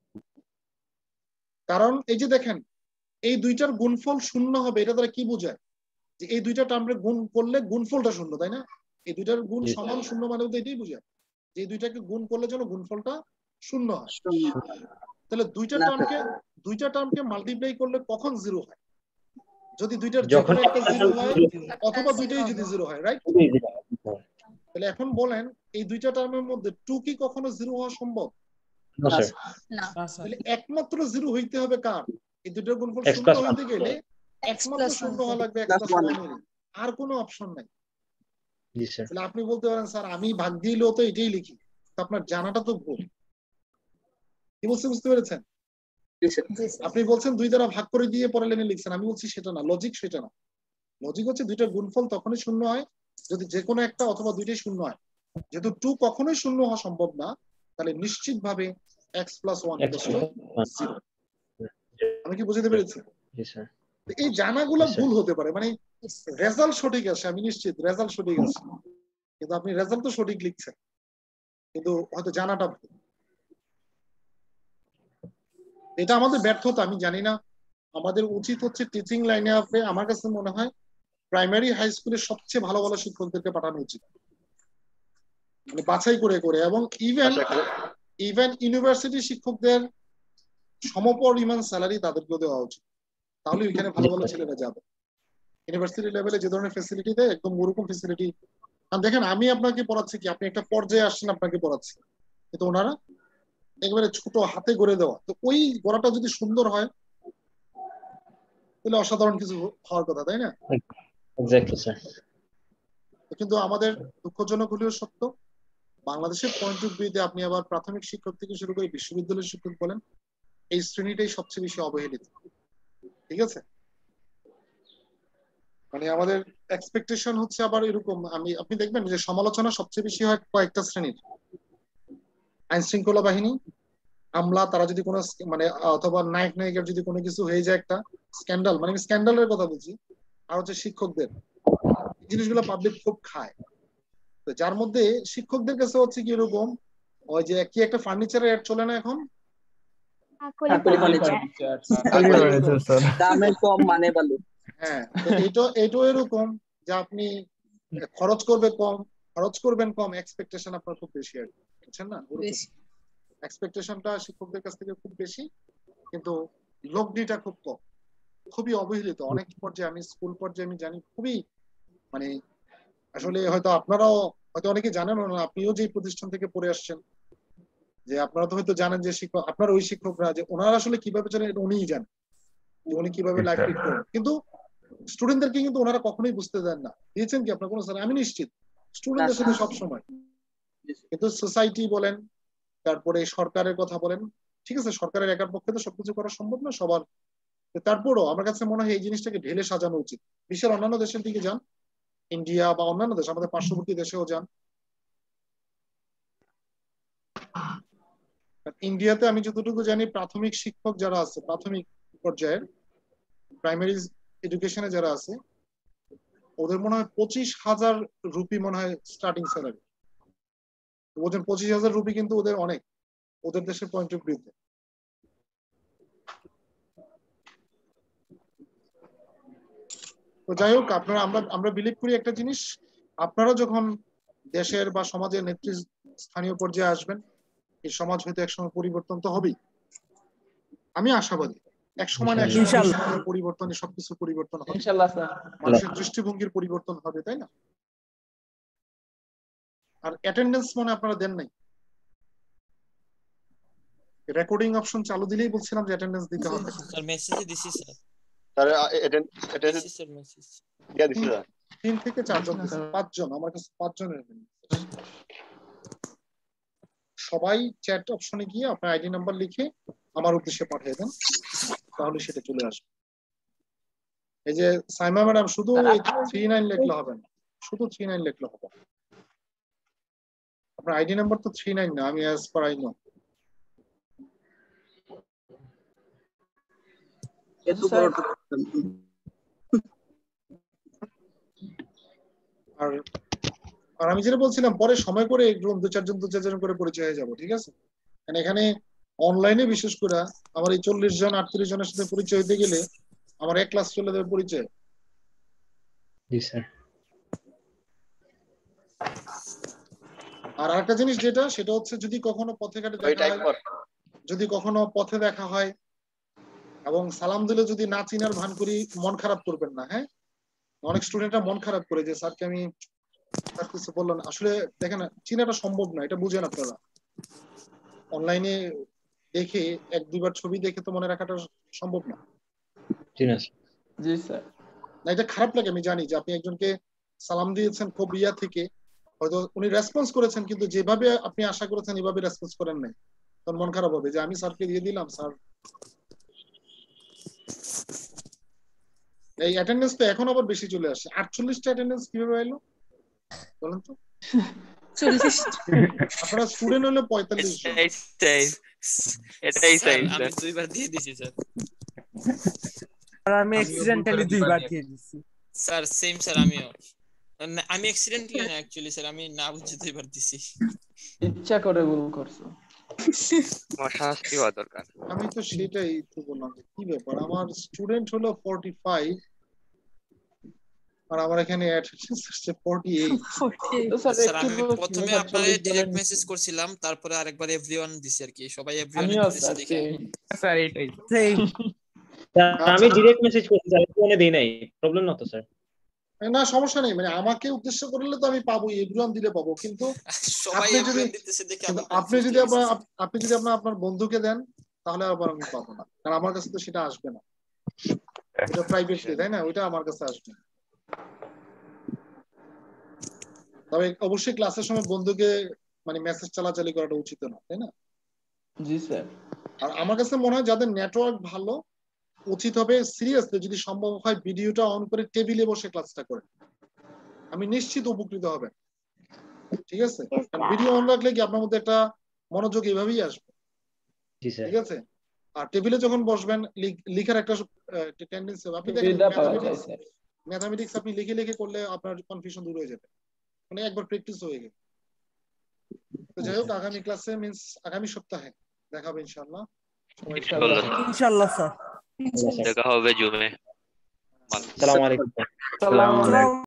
কারণ এই যে দেখেন এই দুইটার গুণফল শূন্য হবে, এটা দ্বারা কি বোঝায় যে এই দুইটা টার্মে গুণ করলে গুণফলটা শূন্য, তাই না? এই দুইটার গুণ সমান শূন্য মানে তো এটাই বোঝায় যে এই দুইটাকে গুণ করলে যেন গুণফলটা শূন্য হয়। তাহলে দুইটা টার্মকে দুইটা টার্মকে মাল্টিপ্লাই করলে কখন জিরো হয়? যদি দুইটার যে কোনো একটা জিরো হয় অথবা দুইটাই যদি জিরো হয়, রাইট? তাহলে এখন বলেন এই দুইটা টার্মের মধ্যে টু কি কখনো জিরো হওয়া সম্ভব? তাহলে একমাত্র জিরো হইতে হবে কার? এই দুইটার গুণফল শূন্য হইতে গেলে একমাত্র শূন্য হওয়া লাগবে x প্লাস ওয়ান এর, আর কোনো অপশন নাই। তাহলে আপনি বলতে পারেন স্যার আমি ভাগ দিলেও তো এটাই লিখি, তো আপনার জানাটা তো ভুল। কি বলতে বুঝতে পেরেছেন? আপনি বলছেন দুই দ্বারা ভাগ করে দিয়ে পরে লেনে লিখছেন, আমি বলছি সেটা না, লজিক সেটা না। লজিক হচ্ছে দুইটার গুণফল তখনই শূন্য হয় যদি যে কোনো একটা অথবা দুইটাই শূন্য হয়। যেহেতু টু কখনোই শূন্য হওয়া সম্ভব না, তাহলে নিশ্চিত ভাবে x প্লাস ওয়ান জিরো। আমি কি বুঝতে পেরেছি? এই জানাগুলো ভুল হতে পারে, মানে রেজাল্ট সঠিক আছে আমি নিশ্চিত, রেজাল্ট সঠিক আছে, কিন্তু আপনি রেজাল্ট তো সঠিক লিখছেন কিন্তু হয়তো জানাটা ভুল। এটা আমাদের ব্যর্থতা, আমি জানি না। আমাদের উচিত হচ্ছে টিচিং লাইনে আপনি, আমার কাছে মনে হয় প্রাইমারি হাই স্কুলের সবচেয়ে ভালো ভালো শিক্ষকদেরকে পাঠানো উচিত, মানে বাছাই করে করে, এবং ইভেন ইভেন ইউনিভার্সিটি শিক্ষকদের সমপরিমাণ স্যালারি তাদেরকেও দেওয়া উচিত, তাহলে ওইখানে ভালো ভালো ছেলেরা যাবে। ইউনিভার্সিটি লেভেলে যে ধরনের ফ্যাসিলিটি দেয় একদম ওরকম ফ্যাসিলিটি। দেখেন আমি আপনাকে পড়াচ্ছি কি, আপনি একটা পর্যায়ে আসছেন আপনাকে পড়াচ্ছি, কিন্তু ওনারা একেবারে ছোট হাতে গড়ে দেওয়া, তো ওই গড়াটা যদি সুন্দর হয় তাহলে অসাধারণ কিছু হওয়ার কথা, তাই না? কিন্তু আমাদের দুঃখজনক হলেও সত্য, বাংলাদেশের পয়েন্ট অফ ভিউতে আপনি আবার প্রাথমিক শিক্ষক থেকে শুরু করে বিশ্ববিদ্যালয়ের শিক্ষক বলেন, এই শ্রেণীটাই সবচেয়ে বেশি অবহেলিত। ঠিক আছে, মানে আমাদের এক্সপেকটেশন হচ্ছে আবার এরকম, আমি আপনি দেখবেন যে সমালোচনা সবচেয়ে বেশি হয় কয়েকটা শ্রেণীর, আইন শৃঙ্খলা বাহিনী, আমলা, তারা যদি কোনো মানে অথবা নায়ক নায়িকার যদি কোনো কিছু হয়ে যায় একটা স্ক্যান্ডাল, মানে আমি স্ক্যান্ডালের কথা বলছি, আর হচ্ছে শিক্ষকদের জিনিসগুলো পাবলিক খুব খায়। তো যার মধ্যে শিক্ষকদের কাছে হচ্ছে কি এরকম, ওই যে কি একটা ফার্নিচারের অ্যাড চলে না এখন, দামে কম মানে ভালো। হ্যাঁ, তো এটা এটাও এরকম যে আপনি খরচ করবে কম, খরচ করবেন কম, এক্সপেকটেশন আপনার খুব বেশি আর কি, বুঝছেন না? এক্সপেকটেশনটা শিক্ষকদের কাছ থেকে খুব বেশি, কিন্তু লগ্নিটা খুব কম, খুবই অবহেলিত। অনেক পর্যায়ে আমি স্কুল পর্যায়ে আমি জানি খুবই, মানে আসলে হয়তো আপনারাও হয়তো অনেকে জানেন না, আপনিও যে প্রতিষ্ঠান থেকে পড়ে আসছেন, যে আপনারা তো হয়তো জানেন যে শিক্ষক, আপনার ওই শিক্ষকরা যে ওনারা আসলে কিভাবে চলেন এটা উনিই জানেন, যে উনি কিভাবে লাইফ লিড করেন, কিন্তু স্টুডেন্টদেরকে কিন্তু ওনারা কখনোই বুঝতে দেন না। দিয়েছেন কি আপনার কোনো স্যার? আমি নিশ্চিত স্টুডেন্টদের সাথে সবসময়, কিন্তু সোসাইটি বলেন, তারপরে সরকারের কথা বলেন, ঠিক আছে সরকারের একার পক্ষে তো সবকিছু করা সম্ভব না সবার, তারপরও আমার কাছে মনে হয় এই জিনিসটাকে ঢেলে সাজানো উচিত। বিশ্বের অন্যান্য দেশের দিকে যান, ইন্ডিয়া বা অন্যান্য দেশ, আমাদের পার্শ্ববর্তী দেশেও যান, ইন্ডিয়াতে আমি যতটুকু জানি প্রাথমিক শিক্ষক যারা আছে, প্রাথমিক পর্যায়ের প্রাইমারি এডুকেশনে যারা আছে, ওদের মনে হয় পঁচিশ হাজার রুপি মনে হয় স্টার্টিং স্যালারি। ওদের পঁচিশ হাজার রুপি কিন্তু ওদের অনেক, ওদের দেশের পয়েন্ট অফ ভিউতে। তো যাই হোক, আপনারা আমরা আমরা বিলিভ করি একটা জিনিস, আপনারা যখন দেশের বা সমাজের নেতৃ স্থানীয় পর্যায়ে আসবেন, এই সমাজ হয়তো একসময় পরিবর্তন তো হবেই, আমি আশাবাদী। এক সময় না এক সময় পরিবর্তনে সবকিছু পরিবর্তন হবে, মানুষের দৃষ্টিভঙ্গির পরিবর্তন হবে, তাই না? আর অ্যাটেন্ডেন্স মনে আপনারা দেন নাই, রেকর্ডিং অপশন চালু দিলেই বলছিলাম যে অ্যাটেন্ডেন্স দিতে হবে। স্যার মেসেজে দিছি sir. Sir attendance sir message ইয়া দিছি স্যার। তিন থেকে চারজন দিছে, পাঁচজন, আমার কাছে পাঁচজনের। সবাই চ্যাট অপশনে গিয়ে আপনার আইডি নাম্বার লিখে আমার উদ্দেশ্যে পাঠিয়ে দেন, তাহলে সেটা চলে আসবে। এই যে সাইমা ম্যাডাম শুধু স্যার, এই আপনার- থ্রি নাইন লিখলে হবে না, শুধু থ্রি নাইন লিখলে হবে। আপনার আইডি নাম্বার তো থ্রি নাইন না, আমি অ্যাজ পার আই নো। এত বড় আর আর আমি যেটা বলছিলাম পরে সময় করে একটু দু চারজন দু চারজন করে পরিচয় হয়ে যাবো, ঠিক আছে? কারণ এখানে অনলাইনে বিশেষ করে আমার এই চল্লিশ জন আটত্রিশ জনের সাথে পরিচয় হতে গেলে আমার এক ক্লাস চলে যাবে পরিচয়। জি স্যার। আর আরেকটা জিনিস যেটা সেটা হচ্ছে যদি কখনো পথে ঘাটে ওই দেখা টাইপ হয়, কর যদি কখনো পথে দেখা হয় এবং সালাম দিলে যদি না চিনার ভান করি, মন খারাপ করবেন না। হ্যাঁ, অনেক স্টুডেন্টরা মন খারাপ করে যে স্যারকে আমি স্যার কিছু বললাম, আসলে দেখেন চিনাটা সম্ভব না, এটা বুঝেন আপনারা। অনলাইনে দেখে এক দুইবার ছবি দেখে তো মনে রাখাটা সম্ভব না। জি না স্যার। জি স্যার। না এটা খারাপ লাগে, আমি জানি যে আপনি একজনকে সালাম দিয়েছেন খুব ইয়া থেকে, হয়তো উনি রেসপন্স করেছেন কিন্তু যেভাবে আপনি আশা করেছেন এভাবে রেসপন্স করেন নাই, তখন মন খারাপ হবে যে আমি স্যারকে দিয়ে দিলাম, স্যার এই অ্যাটেন্ডেন্স তো এখন আবার বেশি চলে আসে। আটচল্লিশটা অ্যাটেন্ডেন্স কিভাবে এলো বলেন তো? আপনারা স্টুডেন্ট হলে পঁয়তাল্লিশ জন। এটাই এটাই স্যার চাই আমি দুইবার দিয়ে দিছি স্যার। আর আমি অ্যাক্সিডেন্টালি দুইবার দিয়ে দিছি স্যার সেম স্যার আমিও। না, আমি অ্যাক্সিডেন্টালি না অ্যাকচুয়ালি স্যার, আমি না বুঝে দুইবার দিছি। ইচ্ছা করে ভুল করছো। আমার শাস্তি হওয়া দরকার। আমি তো সেটাই তো বললাম যে কি ব্যাপার, আমার স্টুডেন্ট হলো পঁয়তাল্লিশ আর আমার এখানে অ্যাটেন্ডেন্স আসছে আটাশি। স্যার আমি প্রথমে আপনারে ডাইরেক্ট মেসেজ করছিলাম, তারপরে আরেকবার এভরিওয়ান দিছি আর কি, সবাই এভরিওয়ান দিছে দেখে। স্যার এটাই আমি ডাইরেক্ট মেসেজ করছি স্যার, ফোনে দেই নাই, প্রবলেম না তো স্যার? না সমস্যা নেই, মানে আমাকে উদ্দেশ্য করলে তো আমি পাবো, এভরিওয়ান দিলে পাবো, কিন্তু সবাই আপনি যদি এভরিওয়ান দিতেছে দেখে আমি আপনি যদি আপনার আপনি যদি আপনার আপনার বন্ধুকে দেন তাহলে আবার আমি পাবো না, কারণ আমার কাছে তো সেটা আসবে না, এটা প্রাইভেটলি, তাই না? ওইটা আমার কাছে আসবে। তবে অবশ্যই ক্লাসের সময় বন্ধুকে মানে মেসেজ চালাচালি করাটা উচিত না, তাই না? জি স্যার। আর আমার কাছে মনে হয় যাদের নেটওয়ার্ক ভালো, উচিত হবে সিরিয়াসলি যদি সম্ভব হয় ভিডিওটা অন করে টেবিলে বসে ক্লাসটা করে, আমি নিশ্চিত উপকৃত হবেন, ঠিক আছে? ভিডিও অন রাখলে কি আপনার মধ্যে একটা মনোযোগ এভাবেই আসবে, জি স্যার। ঠিক আছে? আর টেবিলে যখন বসবেন লিখার একটা টেন্ডেন্সি হবে, আপনি দেখেন ম্যাথমেটিক্স আপনি লিখে লিখে করলে আপনার কনফিউশন দূর হয়ে যাবে, মানে একবার প্র্যাকটিস হয়ে গেল। তো যাই হোক, আগামী ক্লাসে মিন্স আগামী সপ্তাহে দেখা হবে ইনশাআল্লাহ। ইনশাআল্লাহ স্যার। দেখা হবে জুমে। আসসালামু আলাইকুম। আসসালামু আলাইকুম।